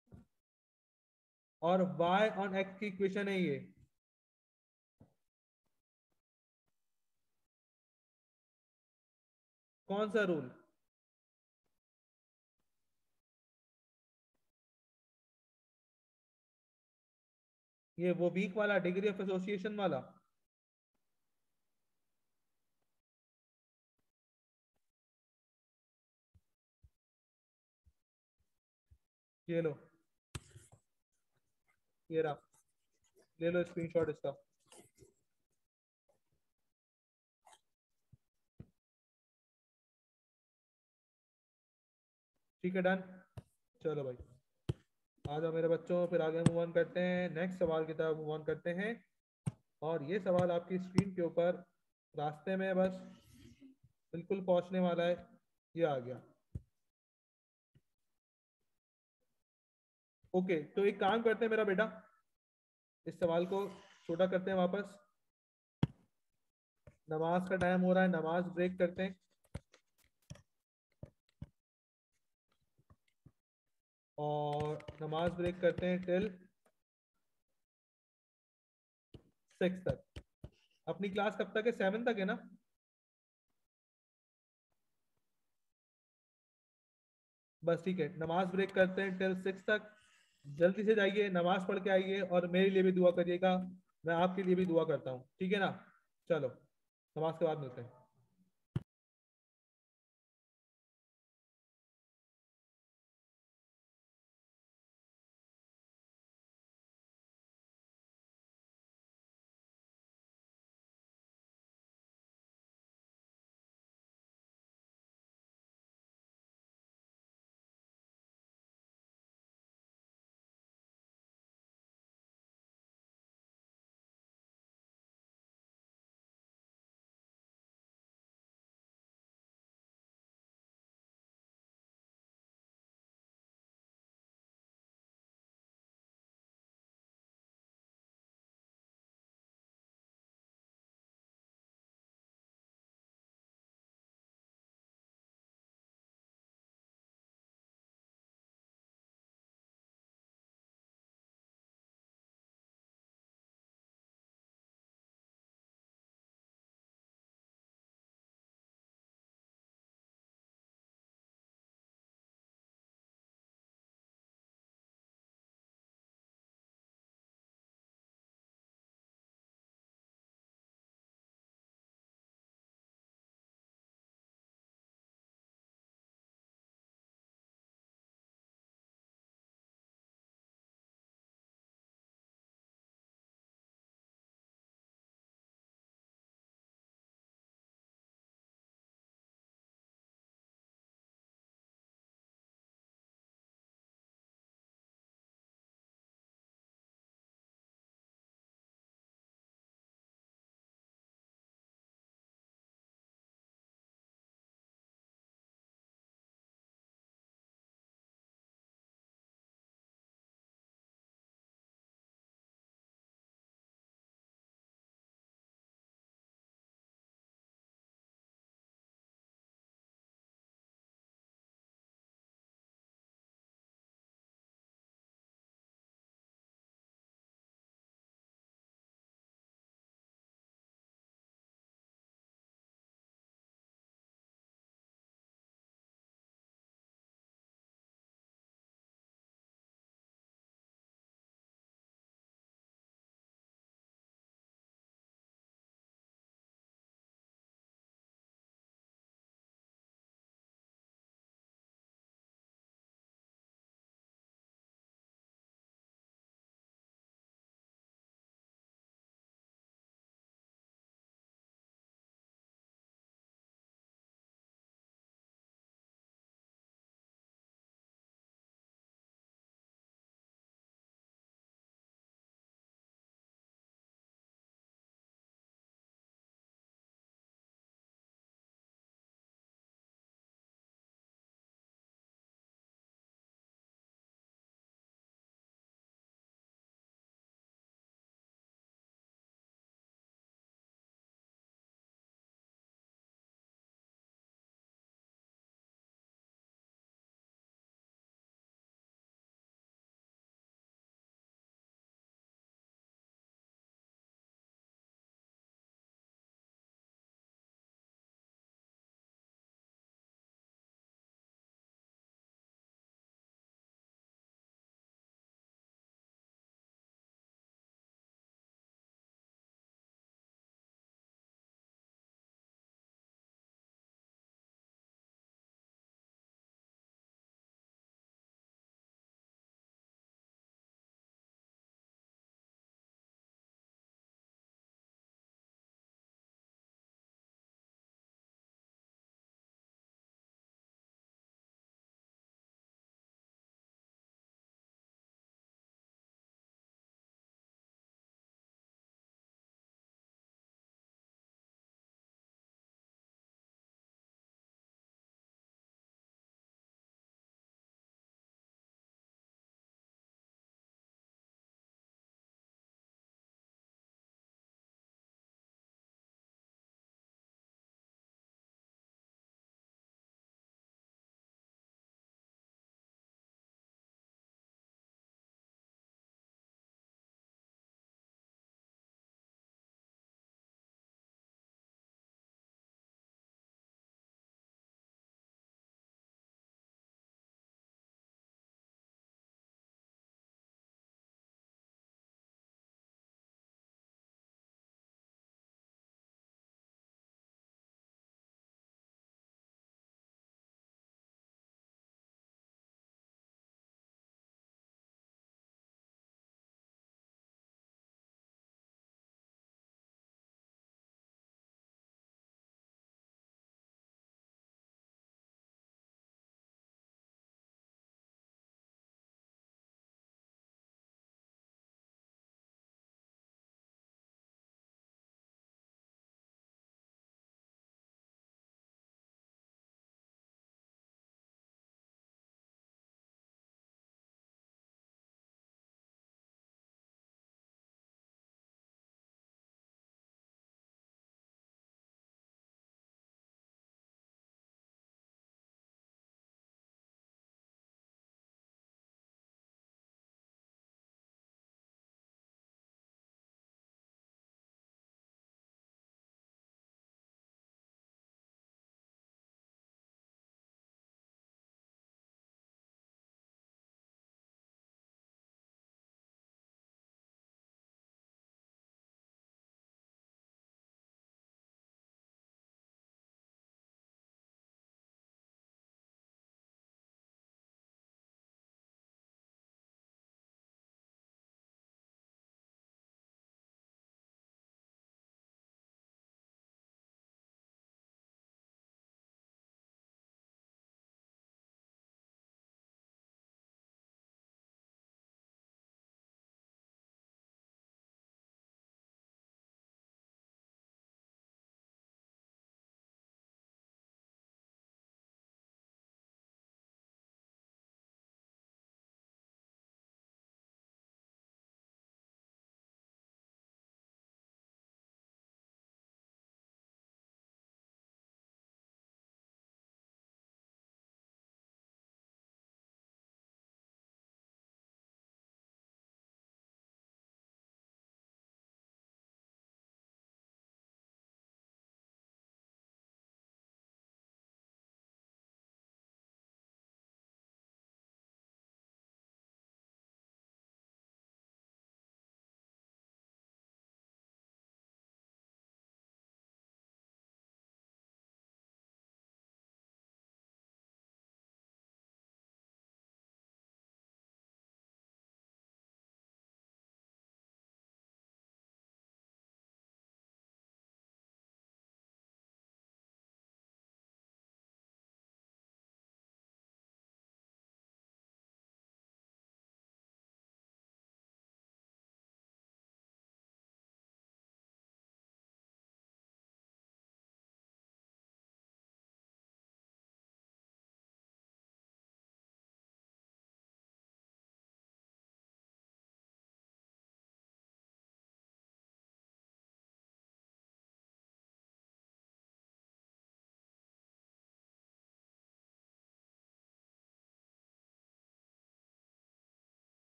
और वाई ऑन एक्स की इक्वेशन है ये। कौन सा रूल? ये वो वीक वाला, डिग्री ऑफ एसोसिएशन वाला? ये लो, ये रहा, ले लो स्क्रीनशॉट इसका। ठीक है, डन। चलो भाई, आ जाओ मेरे बच्चों, फिर आगे मूव ऑन करते हैं, नेक्स्ट सवाल की तरफ मूव ऑन करते हैं। और ये सवाल आपकी स्क्रीन के ऊपर रास्ते में बस बिल्कुल पहुंचने वाला है। ये आ गया। ओके, तो एक काम करते हैं मेरा बेटा, इस सवाल को छोटा करते हैं वापस। नमाज का टाइम हो रहा है, नमाज ब्रेक करते हैं और नमाज ब्रेक करते हैं टिल सिक्स तक। अपनी क्लास कब तक है? सेवन तक है ना? बस ठीक है, नमाज ब्रेक करते हैं टिल सिक्स तक। जल्दी से जाइए, नमाज पढ़ के आइए और मेरे लिए भी दुआ करिएगा। मैं आपके लिए भी दुआ करता हूँ, ठीक है ना? चलो, नमाज के बाद मिलते हैं।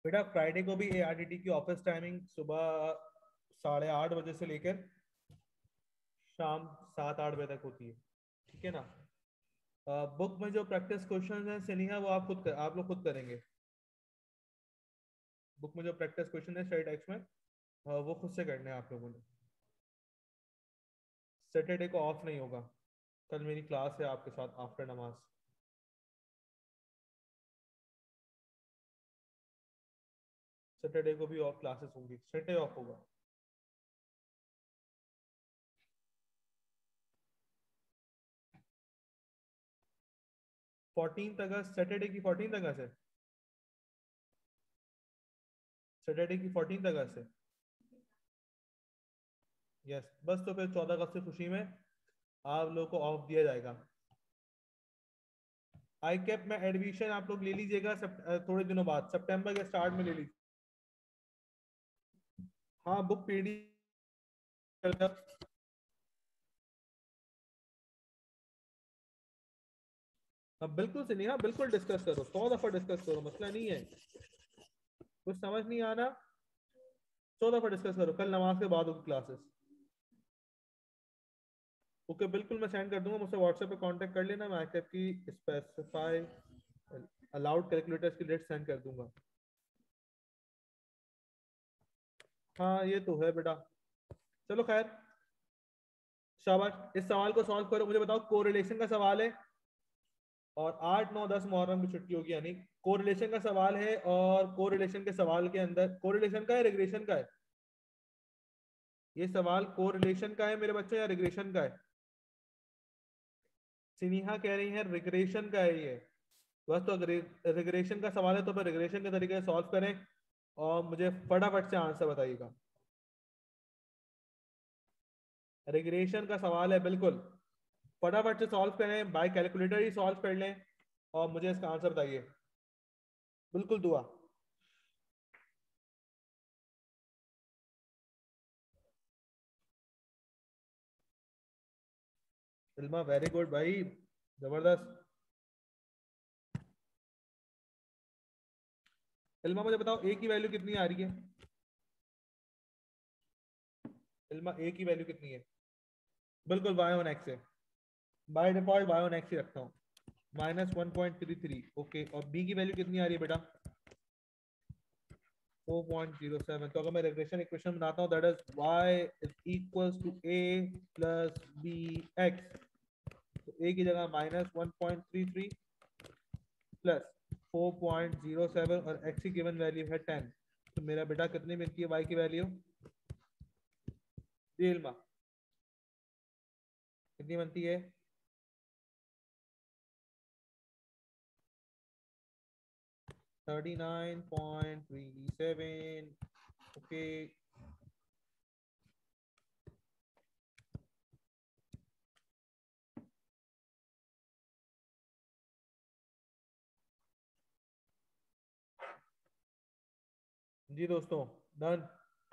बेटा फ्राइडे को भी एआरटीटी की ऑफिस टाइमिंग सुबह साढ़े आठ बजे से लेकर शाम सात आठ बजे तक होती है, ठीक है ना। बुक में जो प्रैक्टिस क्वेश्चन हैं सिनेहा, वो आप खुद कर, आप लोग खुद करेंगे। बुक में जो प्रैक्टिस क्वेश्चन है स्टडी टेक्स्ट में, अ, वो खुद से करने हैं आप लोगों ने। सैटरडे को ऑफ नहीं होगा, कल मेरी क्लास है आपके साथ आफ्टर नमाज। सैटरडे को भी ऑफ क्लासेस होंगी, सैटरडे ऑफ होगा। फोर्टीन अगस्त, सैटरडे की फोर्टीन अगस्त है। सैटरडे की फोर्टीन अगस्त है। यस, बस तो फिर चौदह अगस्त की खुशी में आप लोगों को ऑफ दिया जाएगा। आई कैप में एडमिशन आप लोग ले लीजिएगा सप, अ, थोड़े दिनों बाद, सितंबर के स्टार्ट में ले लीजिए। हाँ, बुक पीडी। हाँ बिल्कुल से नहीं, हाँ बिल्कुल डिस्कस करो, सौ दफा डिस्कस करो, मसला नहीं है। कुछ समझ नहीं आना, सौ दफा डिस्कस करो, कल नमाज के बाद होगी क्लासेस। ओके बिल्कुल, मैं सेंड कर दूंगा, मुझसे व्हाट्सएप पे कांटेक्ट कर लेना, मैं आई की स्पेसिफाई अलाउड कैलकुलेटर्स की लिस्ट सेंड कर दूंगा। हाँ ये तो है बेटा। चलो खैर, शाबाश, इस सवाल को सॉल्व करो, मुझे बताओ कोरिलेशन का सवाल है, और आठ नौ दस मुहर्रम की छुट्टी होगी, यानी कोरिलेशन का सवाल है, और कोरिलेशन के सवाल के अंदर कोरिलेशन का है रिग्रेशन का है? ये सवाल कोरिलेशन का है मेरे बच्चे या रिग्रेशन का है? सिनीहा कह रही है रिग्रेशन का है ये। बस तो रिग्रेशन का सवाल है तो फिर रिग्रेशन के तरीके से सॉल्व करें, और मुझे फटाफट से आंसर बताइएगा। रिग्रेशन का सवाल है बिल्कुल, फटाफट से सॉल्व करें, बाय कैलकुलेटर ही सॉल्व कर लें, और मुझे इसका आंसर बताइए। बिल्कुल दुआ। इल्मा वेरी गुड भाई, जबरदस्त। इल्मा मुझे बताओ ए की वैल्यू कितनी आ रही है? इल्मा ए की वैल्यू कितनी है? बिल्कुल वाई ऑन एक्स है, by default y on x ही रखता हूँ। Minus one point three three, okay, और बी की वैल्यू कितनी आ रही है बेटा? Four point zero seven. तो अगर मैं रिग्रेशन इक्वेशन बनाता हूँ, that is y is equals to a plus b x. तो ए की जगह minus one point three three, plus four point zero seven, और एक्स की गिवन वैल्यू है टेन। तो मेरा बेटा कितनी मिलती है वाई की वैल्यू? रियल मा कितनी बनती है? Thirty nine point three seven. Okay. जी दोस्तों, डन।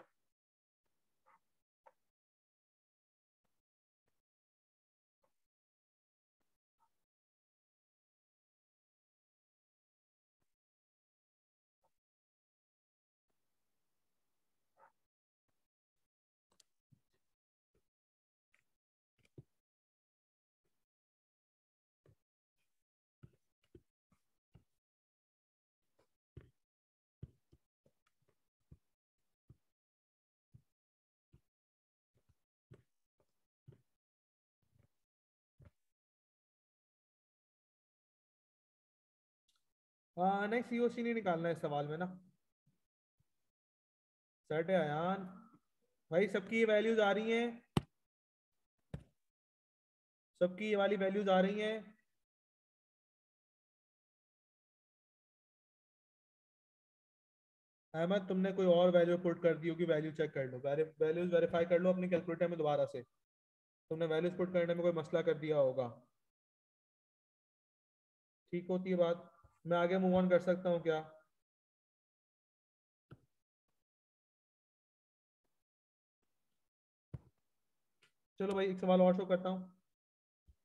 हाँ नहीं, सीओसी नहीं निकालना है इस सवाल में ना। सेट है अयान भाई, सबकी ये वैल्यूज आ रही हैं, सबकी ये वाली वैल्यूज आ रही हैं। अहमद, तुमने कोई और वैल्यू पुट कर दी होगी, वैल्यू चेक कर लो, वैल्यूज वेरीफाई कर लो अपनी कैलकुलेटर में दोबारा से। तुमने वैल्यूज पुट करने में कोई मसला कर दिया होगा। ठीक होती है बात। मैं आगे मूव ऑन कर सकता हूँ क्या? चलो भाई, एक सवाल और शो करता हूँ।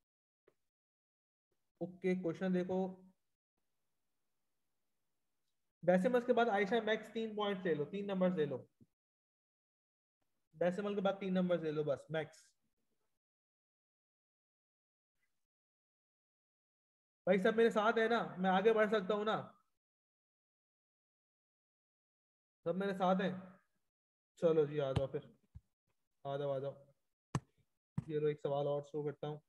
ओके, क्वेश्चन देखो। डेसिमल्स के बाद आयशा मैक्स तीन पॉइंट्स ले लो, तीन नंबर्स ले लो। डेसिमल के बाद तीन नंबर्स ले लो बस मैक्स। भाई सब मेरे साथ है ना, मैं आगे बढ़ सकता हूँ ना? सब मेरे साथ हैं? चलो जी आ जाओ फिर, आ जाओ आ जाओ। ये लो एक सवाल और शुरू करता हूँ।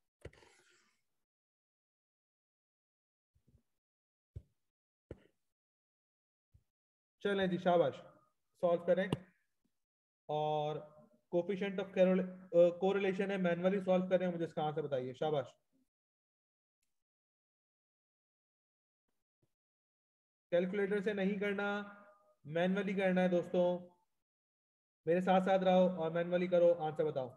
चलें जी शाबाश, सॉल्व करें। और कोफिशिएंट ऑफ कोरिलेशन है, मैनुअली सॉल्व करें, मुझे इसका आंसर बताइए, शाबाश। कैलकुलेटर से नहीं करना, मैनुअली करना है दोस्तों। मेरे साथ साथ रहो और मैनुअली करो, आंसर बताओ।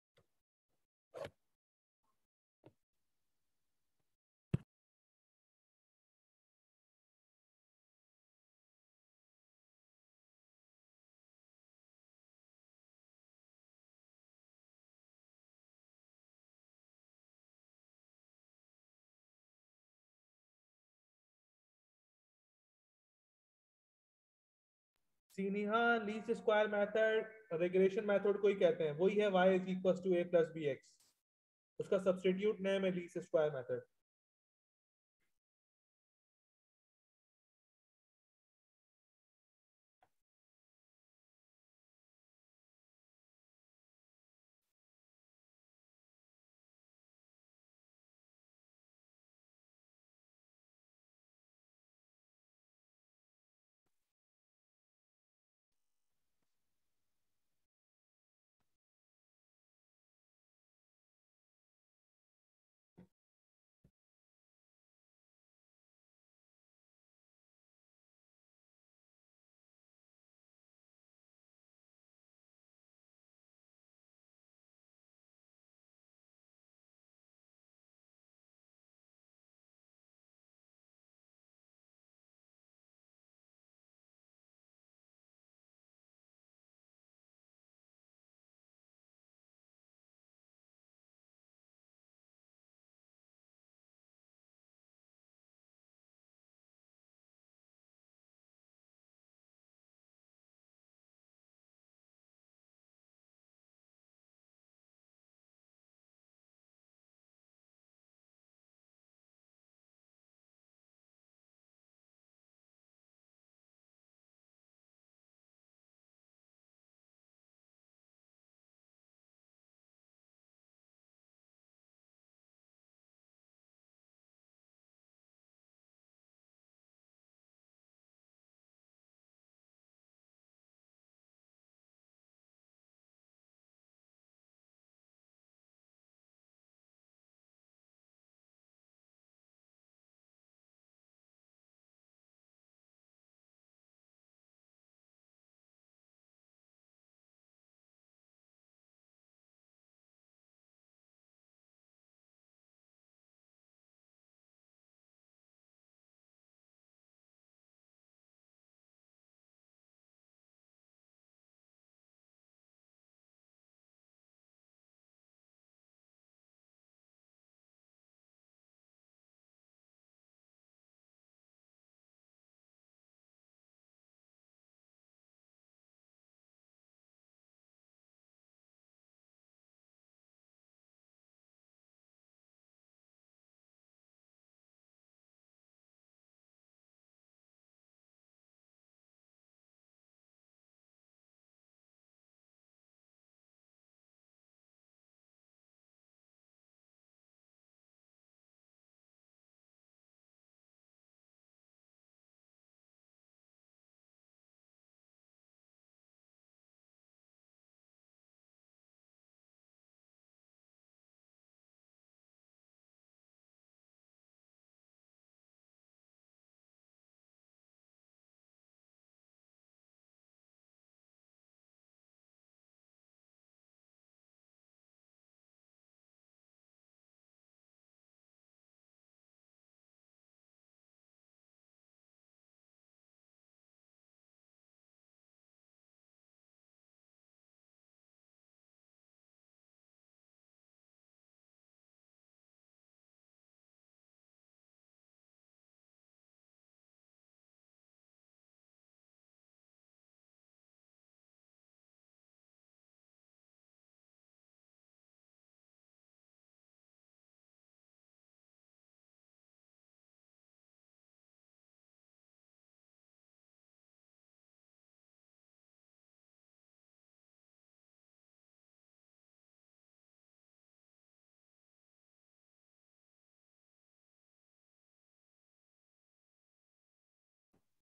सीनिहा least square method, regression method को ही कहते हैं, वही है y is equal to a plus b x. उसका सब्सटीट्यूट नेम है लीस्ट स्क्वायर मेथड।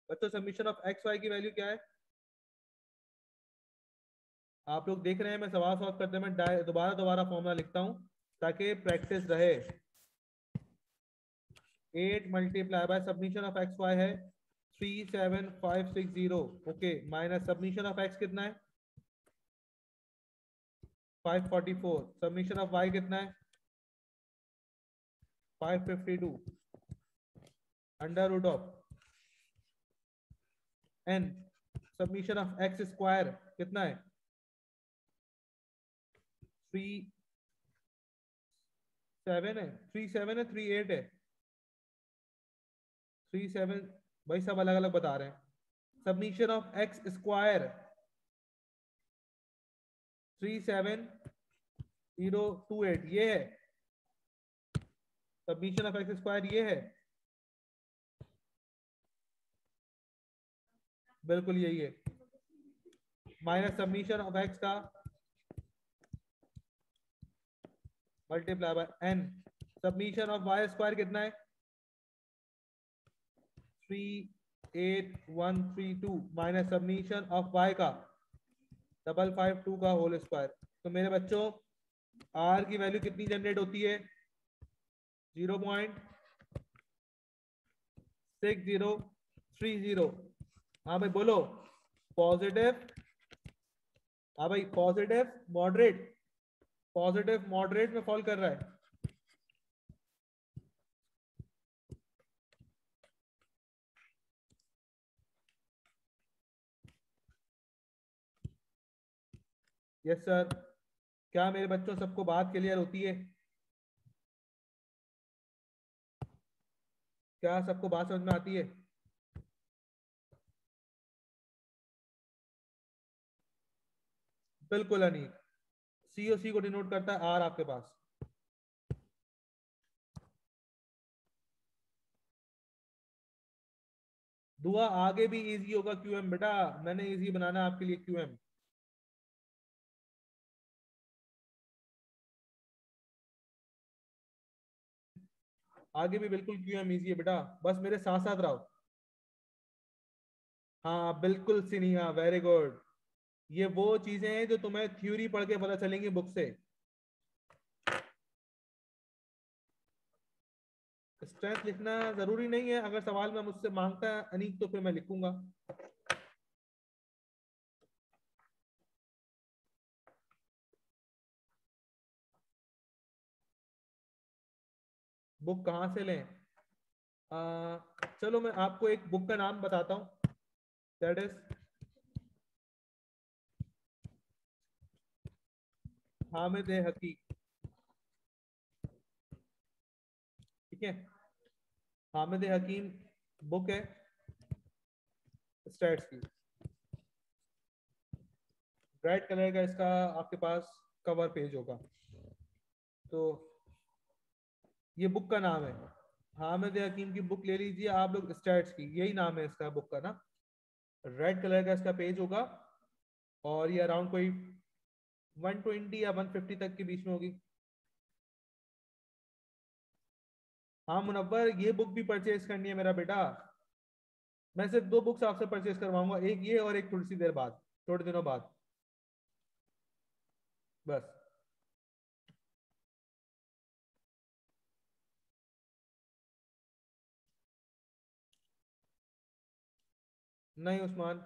बच्चों समीशन ऑफ एक्स वाई की वैल्यू क्या है? आप लोग देख रहे हैं मैं सवाल सॉल्व करते मैं दोबारा दोबारा फॉर्मूला लिखता हूं ताकि प्रैक्टिस रहे। Eight multiply by submission of x y है three seven five six zero, okay, minus submission of x कितना है? Five forty four. Submission of y कितना है? Five fifty two. Under root of N submission of x square कितना है? Three seven है, three seven है, three eight है, three seven. भाई सब अलग अलग बता रहे हैं। Submission of x square three seven zero to eight ये है। सबमिशन ऑफ एक्स स्क्वायर ये है, बिल्कुल यही है, माइनस सबमिशन ऑफ एक्स का multiply by n. Submission of Y square कितना है? Three eight one three two minus submission of Y का डबल फाइव टू का होल स्क्वायर। तो मेरे बच्चों आर की वैल्यू कितनी जनरेट होती है? Zero point six zero three zero. हाँ भाई बोलो। पॉजिटिव, हाँ भाई पॉजिटिव मॉडरेट, पॉजिटिव मॉडरेट में फॉल कर रहा है। Yes sir. क्या मेरे बच्चों सबको बात क्लियर होती है? क्या सबको बात समझ में आती है? बिल्कुल अनीक। सी ओ सी को डिनोट करता है आर आपके पास। दुआ आगे भी इजी होगा क्यूएम बेटा, मैंने इजी बनाना आपके लिए क्यूएम। आगे भी बिल्कुल क्यूएम इजी है बेटा, बस मेरे साथ साथ रहो। हाँ बिल्कुल सिनिया, वेरी गुड। ये वो चीजें हैं जो तुम्हें थ्योरी पढ़ के पता चलेंगी बुक से। स्ट्रेंथ लिखना जरूरी नहीं है, अगर सवाल में मुझसे मांगता है अनीक तो फिर मैं लिखूंगा। बुक कहाँ से लें? आ, चलो मैं आपको एक बुक का नाम बताता हूँ, that is Hamid A Hakeem. ठीक है, हामिद ए हकीम बुक है स्टैट्स की। रेड कलर का इसका आपके पास कवर पेज होगा। तो ये बुक का नाम है, हामिद ए हकीम की बुक ले लीजिए आप लोग, स्टैट्स की, यही नाम है इसका बुक का ना। रेड कलर का इसका पेज होगा और ये अराउंड कोई वन ट्वेंटी या वन फिफ्टी तक के बीच में होगी। हाँ मुनव्वर, ये बुक भी परचेज करनी है मेरा बेटा। मैं सिर्फ दो बुक्स आपसे परचेज करवाऊंगा, एक ये और एक थोड़ी सी देर बाद, थोड़े दिनों बाद, बस। नहीं उस्मान,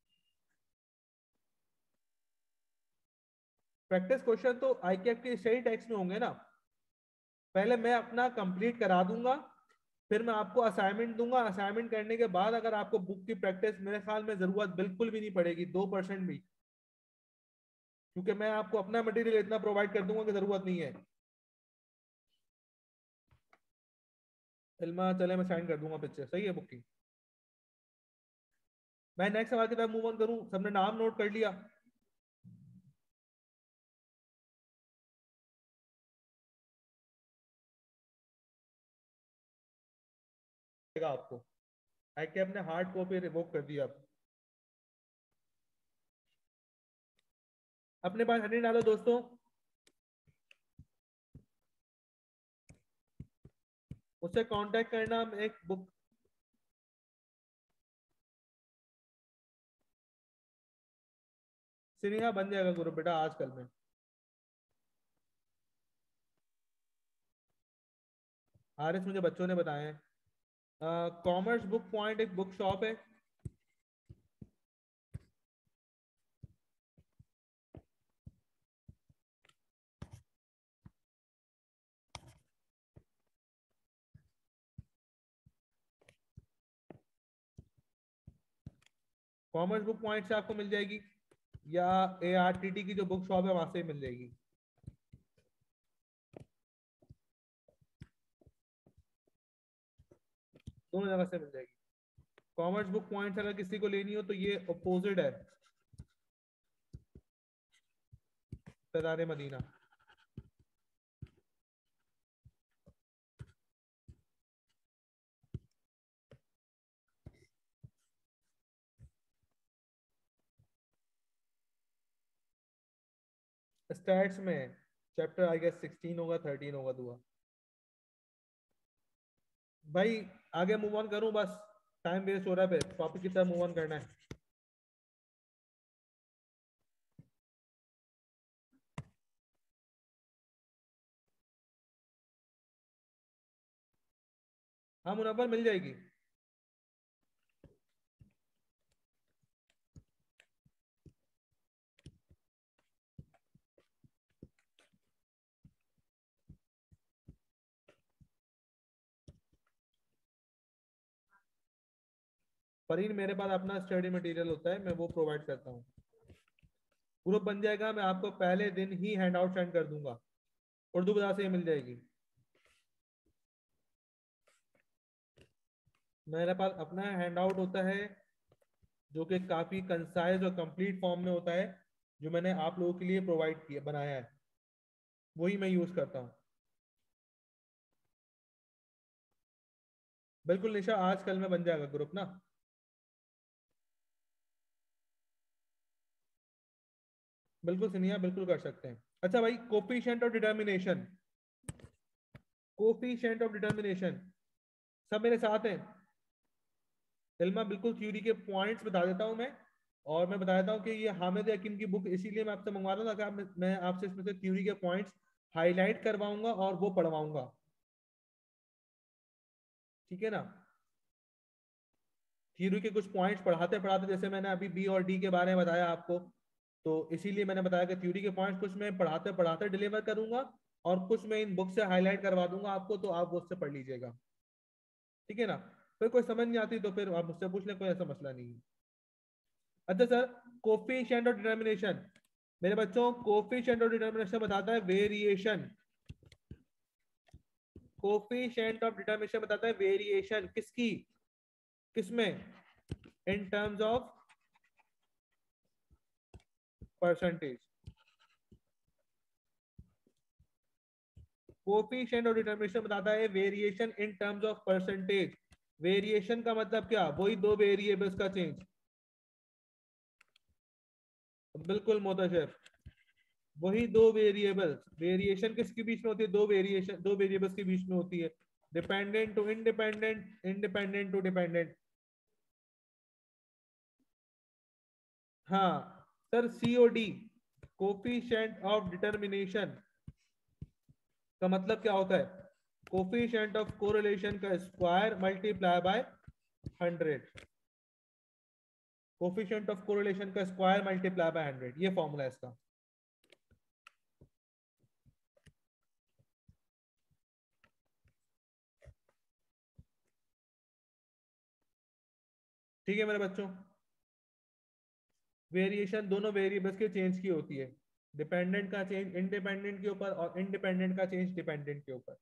प्रैक्टिस क्वेश्चन तो आई कैप के स्टडी टेक्स्ट में होंगे ना। पहले मैं अपना कंप्लीट करा दूंगा, फिर मैं आपको असाइनमेंट दूंगा। असाइनमेंट करने के बाद अगर आपको बुक की प्रैक्टिस मेरे ख्याल में जरूरत बिल्कुल भी नहीं पड़ेगी, दो परसेंट भी, क्योंकि मैं आपको अपना मटेरियल इतना प्रोवाइड कर दूंगा कि जरूरत नहीं है। इल्मा चले, मैं साइन कर दूंगा पिक्चर, सही है बुक की। मैं नेक्स्ट सवाल की तरफ मूव ऑन करूं, सबने नाम नोट कर लिया? आपको आई के अपने हार्ड कॉपी रिवोक कर दिया। अपने पास हनी डालो दोस्तों, उससे कांटेक्ट करना। एक बुक सिनेहा बन जाएगा ग्रुप बेटा आजकल में। हारिस मुझे बच्चों ने बताए हैं। कॉमर्स बुक पॉइंट एक बुक शॉप है। कॉमर्स बुक पॉइंट से आपको मिल जाएगी, या ए आर टी टी की जो बुक शॉप है वहां से मिल जाएगी। दोनों जगह से मिल जाएगी। कॉमर्स बुक पॉइंट अगर किसी को लेनी हो तो ये अपोजिट है सदारे मदीना। स्टैट्स में चैप्टर आई गेस सिक्सटीन होगा, थर्टीन होगा दुआ। भाई आगे मूव ऑन करूं बस, टाइम वेस्ट हो रहा है, पे टॉपिक की तरफ मूव ऑन करना है। हाँ मुनव्वर मिल जाएगी। फरीन मेरे पास अपना स्टडी मटेरियल होता है, मैं वो प्रोवाइड करता हूँ। ग्रुप बन जाएगा, मैं आपको पहले दिन ही हैंड आउट सेंड कर दूंगा। उर्दू बाजार से ये मिल जाएगी। मेरे पास अपना हैंड आउट होता है जो कि काफी कंसाइज और कंप्लीट फॉर्म में होता है, जो मैंने आप लोगों के लिए प्रोवाइड किया बनाया है, वही मैं यूज करता हूँ। बिल्कुल निशा, आज कल में बन जाएगा ग्रुप ना। बिल्कुल सिनिया, बिल्कुल कर सकते हैं। अच्छा भाई, coefficient of determination, coefficient of determination सब मेरे साथ हैं। इल्मा बिल्कुल थ्योरी के पॉइंट्स बता देता हूँ मैं, और मैं बता देता हूँ कि ये हामिद यकीन की बुक इसीलिए मैं आपसे मंगवा रहा था कि आप, मैं आपसे इसमें से थ्योरी के पॉइंट्स हाईलाइट करवाऊंगा और वो पढ़वाऊंगा। ठीक है ना। थ्योरी के कुछ पॉइंट्स पढ़ाते पढ़ाते, जैसे मैंने अभी बी और डी के बारे में बताया आपको, तो इसीलिए मैंने बताया कि थ्योरी के पॉइंट्स कुछ मैं पढ़ाते पढ़ाते डिलीवर करूंगा, और कुछ मैं इन बुक से हाईलाइट करवा दूंगा आपको, तो आप वो उससे पढ़ लीजिएगा। ठीक है ना। फिर कोई समझ नहीं आती तो फिर आप मुझसे पूछ लें, कोई ऐसा मसला नहीं है। अच्छा सर, कोफिशिएंट ऑफ डिटर्मिनेशन, मेरे बच्चों कोफिशिएंट ऑफ डिटर्मिनेशन बताता है वेरिएशन। कोफिशिएंट ऑफ डिटर्मिनेशन बताता है वेरिएशन किसकी, किसमें, in terms of percentage. Coefficient of determination बताता है variation in terms of percentage. Variation का मतलब क्या, वही दो वेरिएबल्स का चेंज। बिल्कुल मोहतशर, वही दो वेरिएबल्स। वेरिएशन किसके बीच में होती है, दो वेरिएशन दो वेरिएबल्स के बीच में होती है। Dependent to independent, independent to dependent. हाँ sir, COD coefficient of determination का मतलब क्या होता है, कोफिशिएंट ऑफ कोरिलेशन का square multiply by hundred. Coefficient of correlation का स्क्वायर मल्टीप्लाई बाय हंड्रेड, ये फॉर्मूला है इसका। ठीक है मेरे बच्चों, वेरिएशन दोनों वेरिएबल्स के चेंज की होती है, डिपेंडेंट का चेंज इंडिपेंडेंट के ऊपर, और इंडिपेंडेंट का चेंज डिपेंडेंट के ऊपर।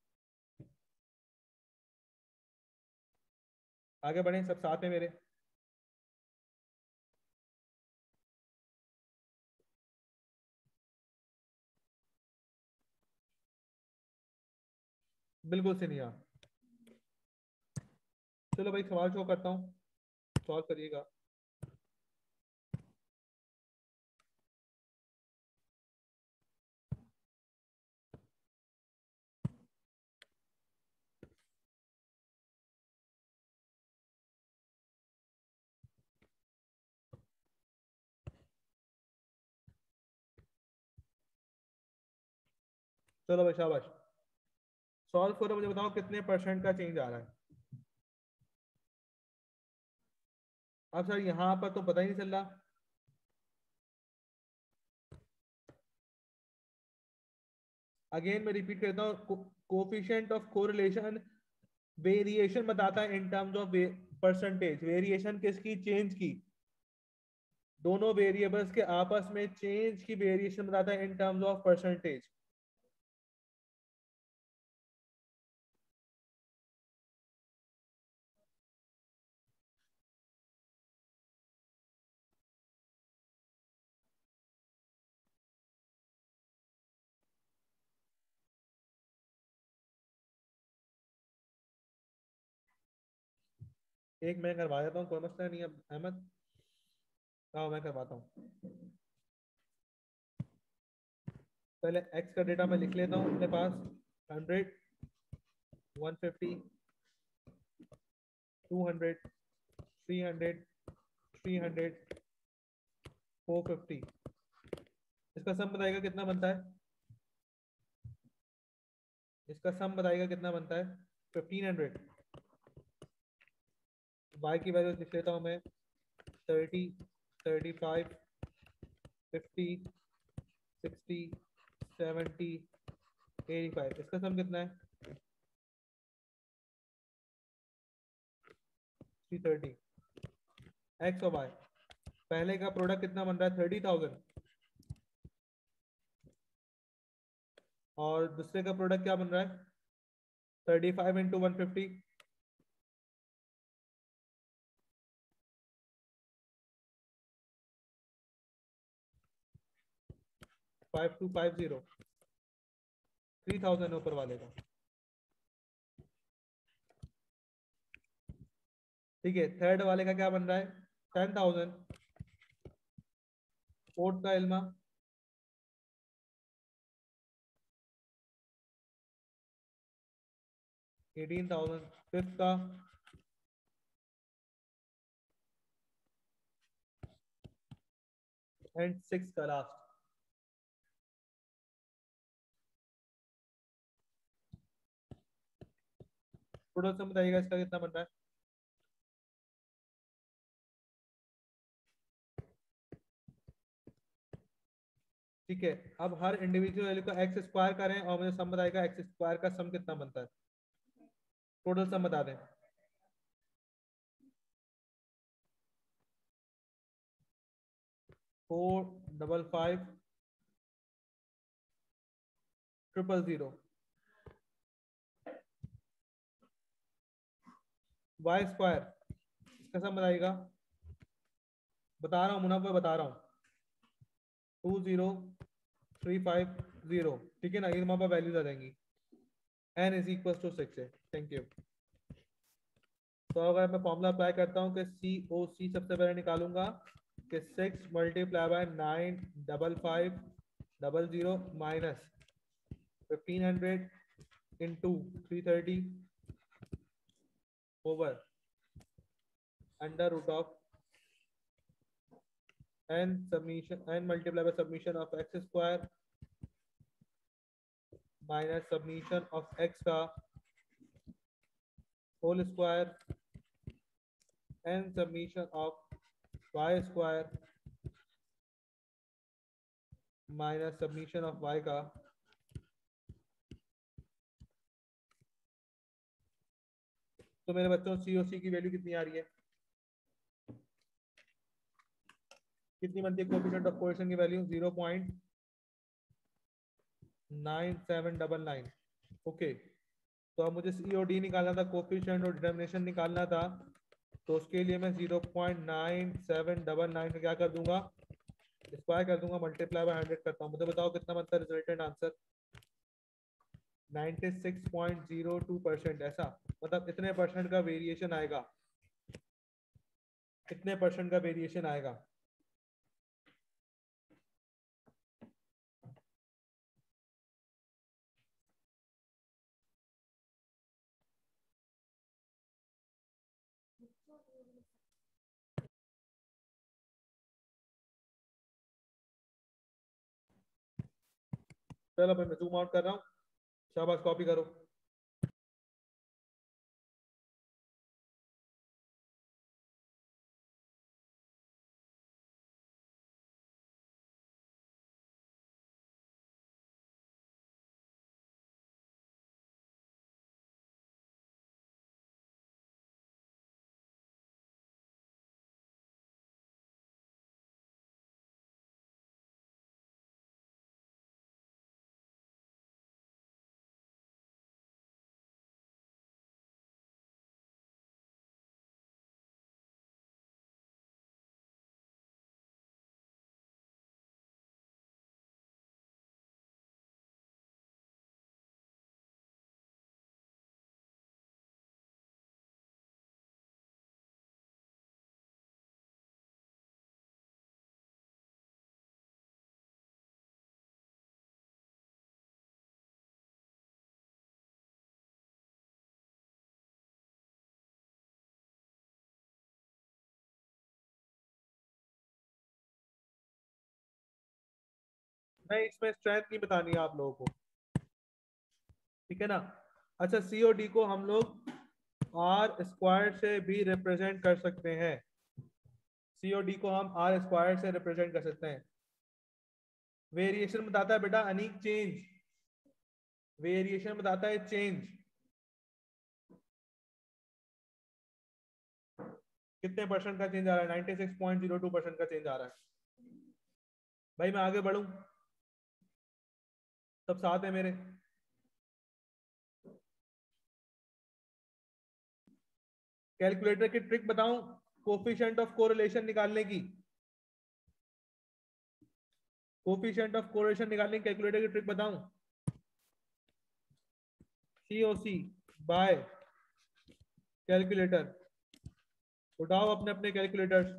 आगे बढ़े सब साथ में मेरे। बिल्कुल से नहीं आ। चलो भाई सवाल शो करता हूँ, सॉल्व करिएगा। चलो भाई शाबाश। सॉल्व करो, मुझे बताओ कितने परसेंट का चेंज आ रहा है। अब सर यहाँ पर तो पता ही नहीं चल रहा। अगेन मैं रिपीट करता हूँ, कोफिशिएंट ऑफ कोरिलेशन वेरिएशन बताता है in terms of percentage. Variation किसकी? चेंज की। दोनों वेरिएबल्स के आपस में चेंज की वेरिएशन बताता है इन टर्म्स ऑफ परसेंटेज। एक मैं करवा देता हूँ, कोई मसला नहीं है अहमद। हाँ मैं करवाता हूँ। पहले एक्स का डेटा मैं लिख लेता हूँ अपने पास। Hundred, one fifty, two hundred, three hundred, three hundred, four fifty. इसका सम बताएगा कितना बनता है? इसका सम बताएगा कितना बनता है? Fifteen hundred. वाई की वैल्यू लिख लेता हूँ मैं। Thirty, thirty five, fifty, sixty, seventy, eighty five. इसका सम कितना है? Three thirty. एक्स और वाई, पहले का प्रोडक्ट कितना बन रहा है? Thirty thousand. और दूसरे का प्रोडक्ट क्या बन रहा है? Thirty five into one fifty. Five two five zero. Three thousand ऊपर वाले का। ठीक है, थर्ड वाले का क्या बन रहा है? Ten thousand. फोर्थ का इल्मा? Eighteen thousand. फिफ्थ का? एंड सिक्स का लास्ट। टोटल सम बताइएगा इसका कितना बन रहा है? ठीक है, अब हर इंडिविजुअल वैल्यू का एक्स स्क्वायर करें और मुझे सम बताएगा एक्स स्क्वायर का सम कितना बनता है। टोटल सम बता दें। Four, double five, triple zero. Y square, इसका सम बताइएगा। बता रहा हूँ मुनाफा, बता रहा हूँ। Two zero, three five zero. ठीक है ना, ये वहां पर वैल्यूज आ जाएंगी। N is equal to six है। Thank you. तो अगर मैं फॉर्मूला अप्लाई करता हूँ कि सी ओ सी सबसे पहले निकालूंगा कि six multiply by nine double five double zero minus fifteen hundred into three thirty over under root of N submission n multiply by submission of x square minus submission of x का whole square n submission of Y square minus submission of Y का। तो मेरे बच्चों सी O सी की value कितनी आ रही है? कितनी बनती है कोएफिशिएंट ऑफ कोएफिशिएंट की value? Zero point nine seven double nine. Okay, तो अब मुझे सी और डी निकालना था, कोएफिशिएंट और डिटर्मिनेशन निकालना था। तो उसके लिए मैं zero point nine seven double nine का क्या कर दूंगा? स्क्वायर कर दूंगा, मल्टीप्लाई बाय हंड्रेड करता हूँ। मुझे बताओ कितना बनता है resultant answer? Ninety six point zero two percent. ऐसा मतलब इतने परसेंट का वेरिएशन आएगा। कितने परसेंट का वेरिएशन आएगा? चलो भाई मैं जूम आउट कर रहा हूँ। शाबाश, कॉपी करो। नहीं, इसमें स्ट्रेंथ नहीं बतानी है आप लोगों को, ठीक है ना। अच्छा, सी और डी को हम लोग आर स्क्वायर से भी रिप्रेजेंट कर सकते हैं। सी और डी को हम आर स्क्वायर से रिप्रेजेंट कर सकते हैं। वेरिएशन बताता है बेटा अनीक चेंज, वेरिएशन बताता है चेंज। कितने परसेंट का चेंज आ रहा है? Ninety six point zero two percent का चेंज आ रहा है। भाई मैं आगे बढ़ूं, सब साथ है मेरे। कैलकुलेटर की ट्रिक बताऊं कोफिशिएंट ऑफ कोरिलेशन निकालने की? कोफिशिएंट ऑफ कोरिलेशन निकालने की कैलकुलेटर की ट्रिक बताऊं? सी ओ सी बाय कैलकुलेटर, उठाओ अपने अपने कैलकुलेटर्स।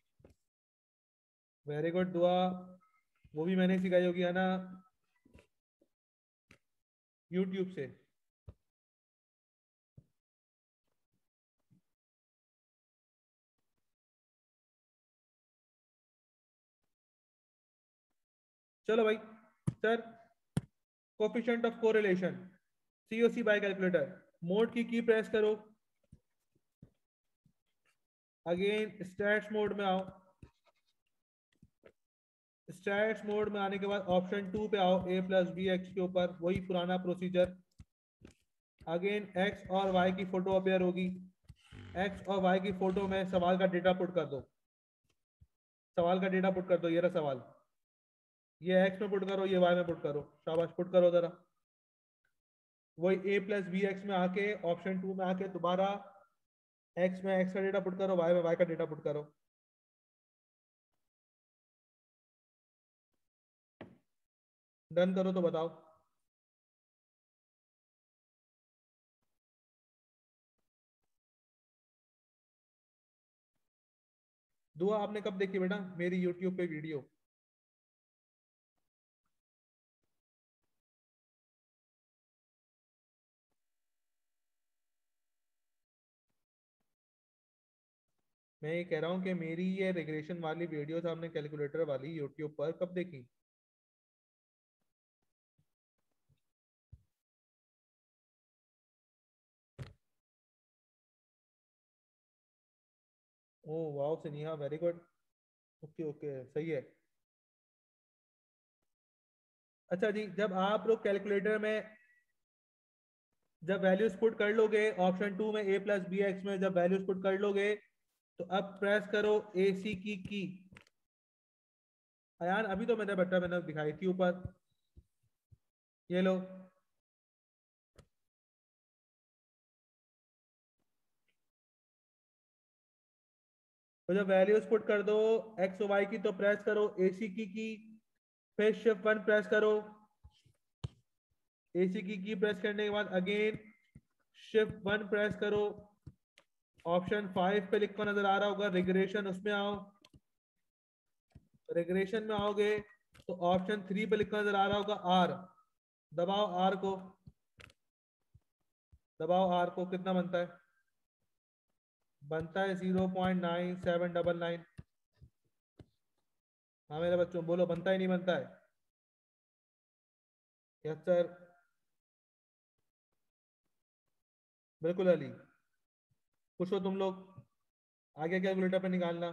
वेरी गुड दुआ, वो भी मैंने सिखाई होगी है ना, यूट्यूब से। चलो भाई sir, coefficient of correlation C O C by calculator, mode की की प्रेस करो, अगेन स्टैट्स मोड में आओ। स्टैट्स मोड में आने के बाद ऑप्शन टू पे आओ, ए प्लस बी एक्स के ऊपर, वही पुराना प्रोसीजर। अगेन एक्स और वाई की फोटो अपेयर होगी, एक्स और वाई की फोटो में सवाल का डेटा पुट कर दो, सवाल का डेटा पुट कर दो। ये रहा सवाल, ये एक्स में पुट करो, ये वाई में पुट करो। शाबाश, पुट करो जरा। वही ए प्लस बी एक्स में आके ऑप्शन टू में आके दोबारा एक्स में एक्स का डेटा पुट करो, वाई में वाई का डेटा पुट करो। डन करो तो बताओ। दुआ आपने कब देखी बेटा मेरी यूट्यूब पे वीडियो? मैं ये कह रहा हूँ कि मेरी ये रिग्रेशन वाली वीडियोस आपने कैलकुलेटर वाली यूट्यूब पर कब देखी? Oh wow Sinha, very good. Okay okay, सही है। अच्छा जी, जब आप लोग कैलकुलेटर में जब वैल्यूज पुट कर लोगे ऑप्शन टू में ए प्लस बी एक्स में, जब वैल्यूज पुट कर लोगे तो अब प्रेस करो ए सी की की। अयान अभी तो मैंने बट्टा मैंने दिखाई थी ऊपर, ये लो। तो जब वैल्यूज पुट कर दो एक्स और वाई की तो प्रेस करो ए सी की की, फिर शिफ्ट वन प्रेस करो। ए सी की की प्रेस करने के बाद अगेन शिफ्ट वन प्रेस करो। ऑप्शन फाइव पे लिखा नजर आ रहा होगा रिग्रेशन, उसमें आओ। रिग्रेशन में आओगे तो ऑप्शन थ्री पे लिखा नजर आ रहा होगा आर, दबाओ आर को, दबाओ आर को। कितना बनता है? बनता है zero point nine seven double nine. हाँ मेरे बच्चों बोलो, बनता ही नहीं बनता है? Yes sir. बिल्कुल अली, पूछो तुम लोग, आगे कैलकुलेटर पे निकालना।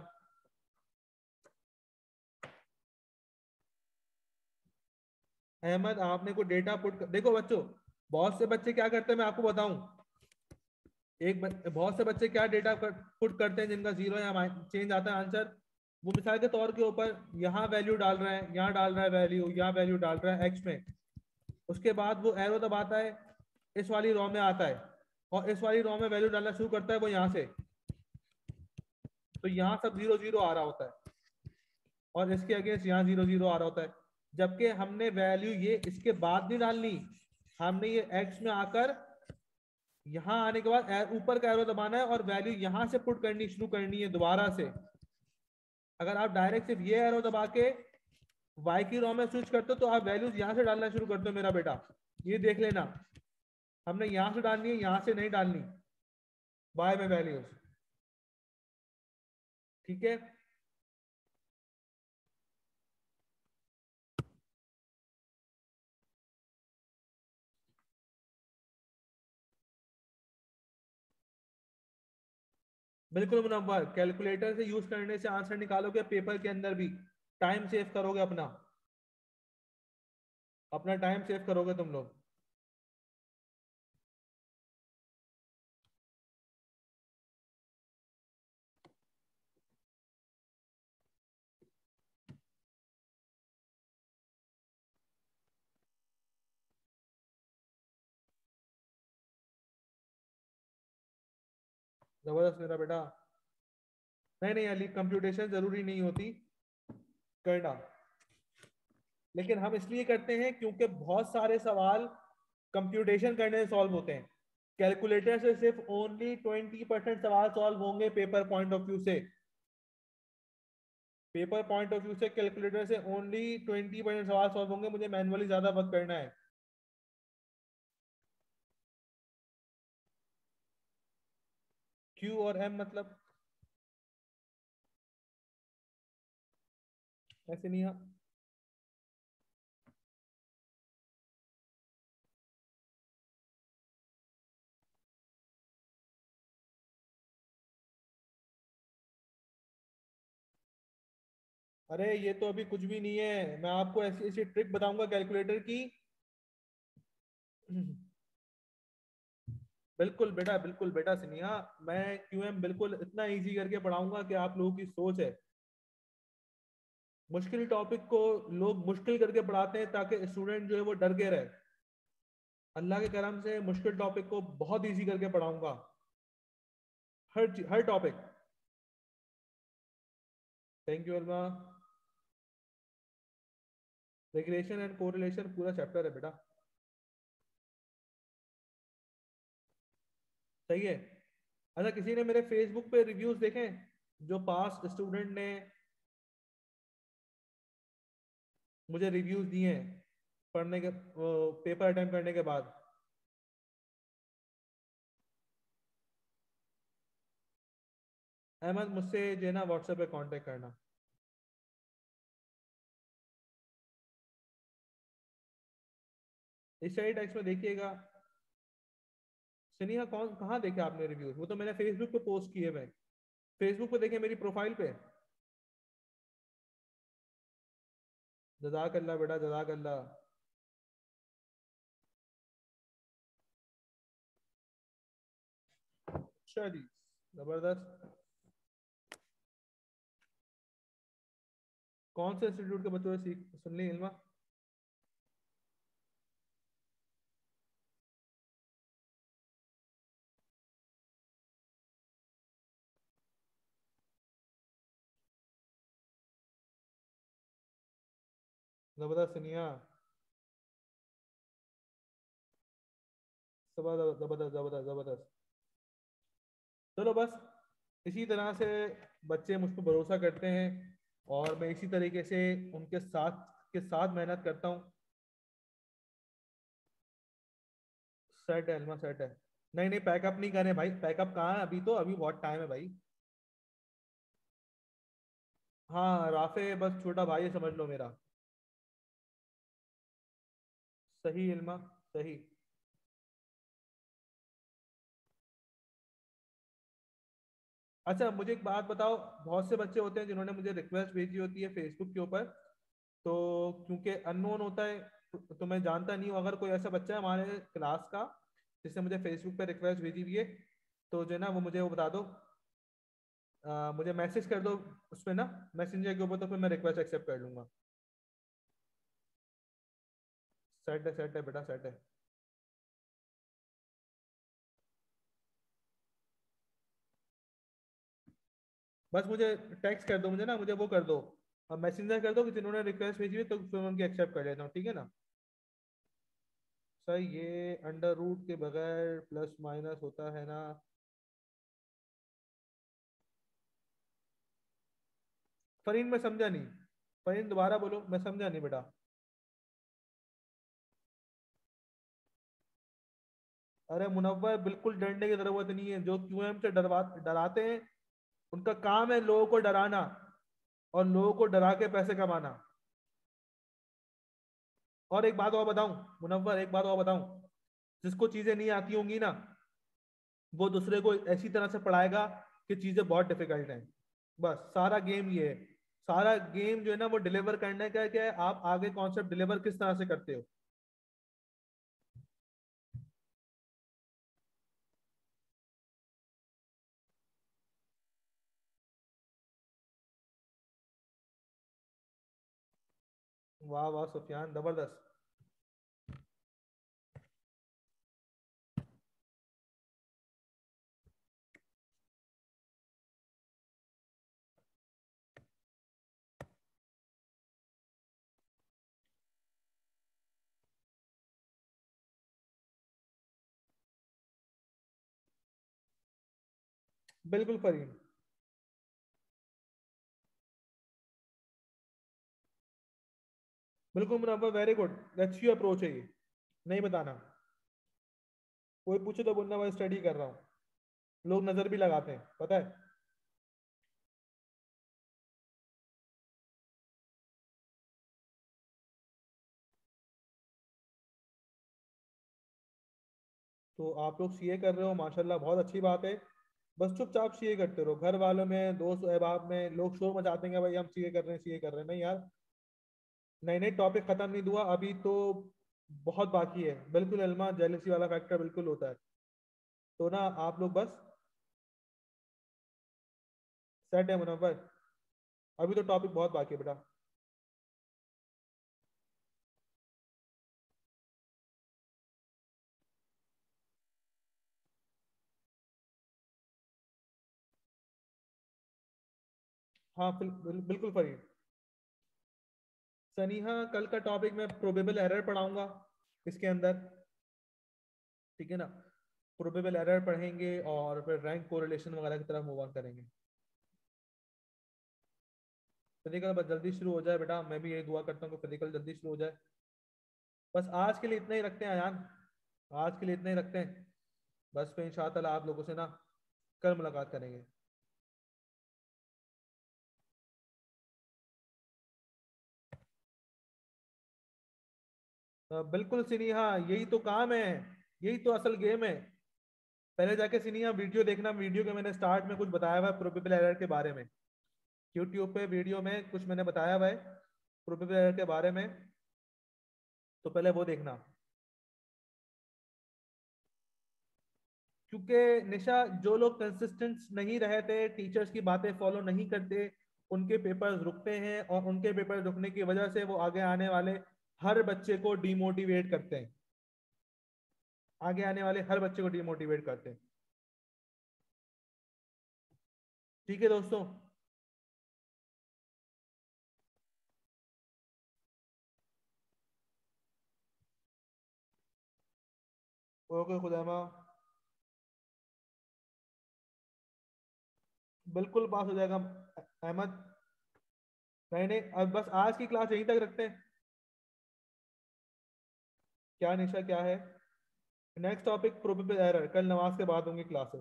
अहमद आपने को डेटा पुट कर... देखो बच्चों, बहुत से बच्चे क्या करते हैं मैं आपको बताऊं। एक ब... बहुत से बच्चे क्या डेटा कर, पुट करते हैं जिनका जीरो या चेंज आता है आंसर। वो मिसाल के तौर के ऊपर यहाँ वैल्यू डाल रहा है, यहाँ डाल रहा है वैल्यू, यहाँ वैल्यू डाल रहा है एक्स में। उसके बाद वो एरो दबाता है, इस वाली रो में आता है, और इस वाली रो में वैल्यू डालना शुरू करता है वो यहाँ से। तो यहाँ सब जीरो जीरो आ रहा होता है, और इसके अगेंस्ट यहाँ जीरो जीरो आ रहा होता है। जबकि हमने वैल्यू ये इसके बाद नहीं डालनी, हमने ये एक्स में आकर यहाँ आने के बाद ए- ऊपर का एरो दबाना है और वैल्यू यहाँ से पुट करनी शुरू करनी है दोबारा से। अगर आप डायरेक्ट सिर्फ ये एरो दबा के वाई की रो में स्विच करते हो तो आप वैल्यूज यहाँ से डालना शुरू करते हो मेरा बेटा। ये देख लेना, हमने यहाँ से डालनी है, यहाँ से नहीं डालनी वाई में वैल्यूज। ठीक है, बिल्कुल मुनव्वर, कैलकुलेटर से यूज करने से आंसर निकालोगे पेपर के अंदर भी, टाइम सेव करोगे अपना, अपना टाइम सेव करोगे तुम लोग। जबरदस्त मेरा बेटा। नहीं नहीं अली, कंप्यूटेशन जरूरी नहीं होती करना, लेकिन हम इसलिए करते हैं क्योंकि बहुत सारे सवाल कंप्यूटेशन करने से सॉल्व होते हैं। कैलकुलेटर से सिर्फ ओनली ट्वेंटी परसेंट सवाल सॉल्व होंगे पेपर पॉइंट ऑफ व्यू से। पेपर पॉइंट ऑफ व्यू से कैलकुलेटर से ओनली ट्वेंटी परसेंट सवाल सॉल्व होंगे, मुझे मैनुअली ज्यादा वर्क करना है। क्यू और एम मतलब ऐसे नहीं। हाँ, अरे ये तो अभी कुछ भी नहीं है, मैं आपको ऐसी ऐसी ट्रिक बताऊंगा कैलकुलेटर की। बिल्कुल बेटा, बिल्कुल बेटा सिन्हा, मैं क्यूएम बिल्कुल इतना इजी करके पढ़ाऊंगा कि आप लोगों की सोच है। मुश्किल टॉपिक को लोग मुश्किल करके पढ़ाते हैं ताकि स्टूडेंट जो है वो डर के रहे। अल्लाह के करम से मुश्किल टॉपिक को बहुत इजी करके पढ़ाऊंगा, हर चीज- हर topic. Thank you Alma. Regression and correlation पूरा चैप्टर है बेटा। सही है। अच्छा, किसी ने मेरे फेसबुक पे रिव्यूज देखे जो पास स्टूडेंट ने मुझे रिव्यूज दिए हैं पढ़ने के, पेपर अटेम्प्ट करने के बाद? अहमद मुझसे जो है ना व्हाट्सएप पे कांटेक्ट करना। इस साइड टेक्स्ट में देखिएगा। सनिया कौन कहाँ देखे आपने रिव्यूज? वो तो मैंने फेसबुक पे पोस्ट किए मैं, फेसबुक पे देखे मेरी प्रोफाइल पे। जजाक अल्लाह बेटा, जजाक अल्लाह। अच्छा जी, जबरदस्त। कौन से इंस्टीट्यूट के बच्चों से सीख सुन ली इल्मा? जबरदस्त सुनिया, जबरदस्त जबरदस्त जबरदस्त जबरदस्त। चलो बस, इसी तरह से बच्चे मुझ पर भरोसा करते हैं, और मैं इसी तरीके से उनके साथ के साथ मेहनत करता हूँ। सेट है इल्मा, सेट है। नहीं नहीं, पैकअप नहीं करें भाई, पैकअप कहाँ है, अभी तो अभी बहुत टाइम है भाई। हाँ राफे बस छोटा भाई है, समझ लो मेरा। सही इल्मा, सही। अच्छा मुझे एक बात बताओ, बहुत से बच्चे होते हैं जिन्होंने मुझे रिक्वेस्ट भेजी होती है फेसबुक के ऊपर, तो क्योंकि अननोन होता है तो, तो मैं जानता नहीं हूँ, अगर कोई ऐसा बच्चा है हमारे क्लास का जिसने मुझे फेसबुक पे रिक्वेस्ट भेजी हुई है, तो जो है ना वो मुझे वो बता दो, आ, मुझे मैसेज कर दो उसमें ना, मैसेंजर के ऊपर, तो फिर मैं रिक्वेस्ट एक्सेप्ट कर लूंगा। सेट है, सेट है बेटा, सेट है। बस मुझे टेक्स्ट कर दो, मुझे ना मुझे वो कर दो, अब मैसेंजर कर दो कि जिन्होंने रिक्वेस्ट भेजी है, तो फिर मैं उनकी एक्सेप्ट कर लेता हूँ, ठीक है ना। सर ये अंडर रूट के बगैर प्लस माइनस होता है ना। फरीन मैं समझा नहीं, फरीन दोबारा बोलो, मैं समझा नहीं बेटा। अरे मुनव्वर बिल्कुल डरने की जरूरत नहीं है, जो क्यूएम से डरवा डराते हैं, उनका काम है लोगों को डराना और लोगों को डरा के पैसे कमाना। और एक बात और बताऊं मुनव्वर, एक बात और बताऊं, जिसको चीजें नहीं आती होंगी ना, वो दूसरे को ऐसी तरह से पढ़ाएगा कि चीजें बहुत डिफिकल्ट हैं। बस सारा गेम ये है, सारा गेम जो है ना वो डिलीवर करने का है, क्या है आप आगे कॉन्सेप्ट डिलीवर किस तरह से करते हो। वाह वाह सुफियान, जबरदस्त। बिल्कुल फरीन, बिल्कुल मुनव्वर, वेरी गुड, अच्छी अप्रोच है ये। नहीं बताना, कोई पूछे तो बोलना मैं स्टडी कर रहा हूँ, लोग नजर भी लगाते हैं पता है। तो आप लोग सीए कर रहे हो माशाल्लाह, बहुत अच्छी बात है। बस चुपचाप सीए करते रहो, घर वालों में दोस्त अहबाब में लोग शोर मचाते हैं भाई हम सीए कर रहे हैं, सीए कर रहे हैं, नहीं यार। नए नए टॉपिक खत्म नहीं हुआ अभी तो, बहुत बाकी है। बिल्कुल अलमा, जेलसी वाला फैक्टर बिल्कुल होता है। तो ना आप लोग बस सेट है मुनव्वर, अभी तो टॉपिक बहुत बाकी है बेटा। हाँ बिल, बिल, बिल्कुल फरीद। सनीहा कल का टॉपिक मैं प्रोबेबल एरर पढ़ाऊंगा इसके अंदर, ठीक है ना। प्रोबेबल एरर पढ़ेंगे और फिर रैंक कोरिलेशन वगैरह की तरफ मूव ऑन करेंगे। फिजिकल बस जल्दी शुरू हो जाए बेटा, मैं भी यही दुआ करता हूँ कि फिजिकल जल्दी शुरू हो जाए। बस आज के लिए इतना ही रखते हैं अयान, आज के लिए इतना ही रखते हैं। बस फिर इंशाल्लाह आप लोगों से ना कल मुलाकात करेंगे। अ, बिल्कुल सिनीहा, यही तो काम है, यही तो असल गेम है। पहले जाके सिनीहा वीडियो देखना, वीडियो के मैंने स्टार्ट में कुछ बताया हुआ है प्रोबेबल एरर के बारे में, यूट्यूब पे वीडियो में कुछ मैंने बताया हुआ है प्रोबेबल एरर के बारे में, तो पहले वो देखना। क्योंकि निशा, जो लोग कंसिस्टेंट नहीं रहते, टीचर्स की बातें फॉलो नहीं करते, उनके पेपर्स रुकते हैं, और उनके पेपर रुकने की वजह से वो आगे आने वाले हर बच्चे को डिमोटिवेट करते हैं, आगे आने वाले हर बच्चे को डिमोटिवेट करते हैं। ठीक है दोस्तों। ओके खुदामा, बिल्कुल पास हो जाएगा अहमद। नहीं नहीं, अब बस आज की क्लास यहीं तक रखते हैं। क्या निशा, क्या है? नेक्स्ट टॉपिक प्रोबेबल एरर, कल नमाज के बाद होंगी क्लासेस।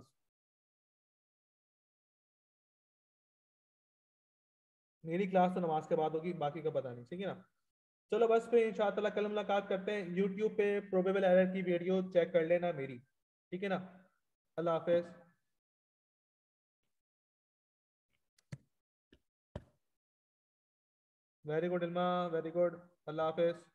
मेरी क्लास तो नमाज के बाद होगी, बाकी का पता नहीं, ठीक है ना। चलो बस फिर इंशाल्लाह कल मुलाकात करते हैं, यूट्यूब पे प्रोबेबल एरर की वीडियो चेक कर लेना मेरी, ठीक है ना। अल्लाह हाफिज। Very good Ilma, very good. Allah हाफिज।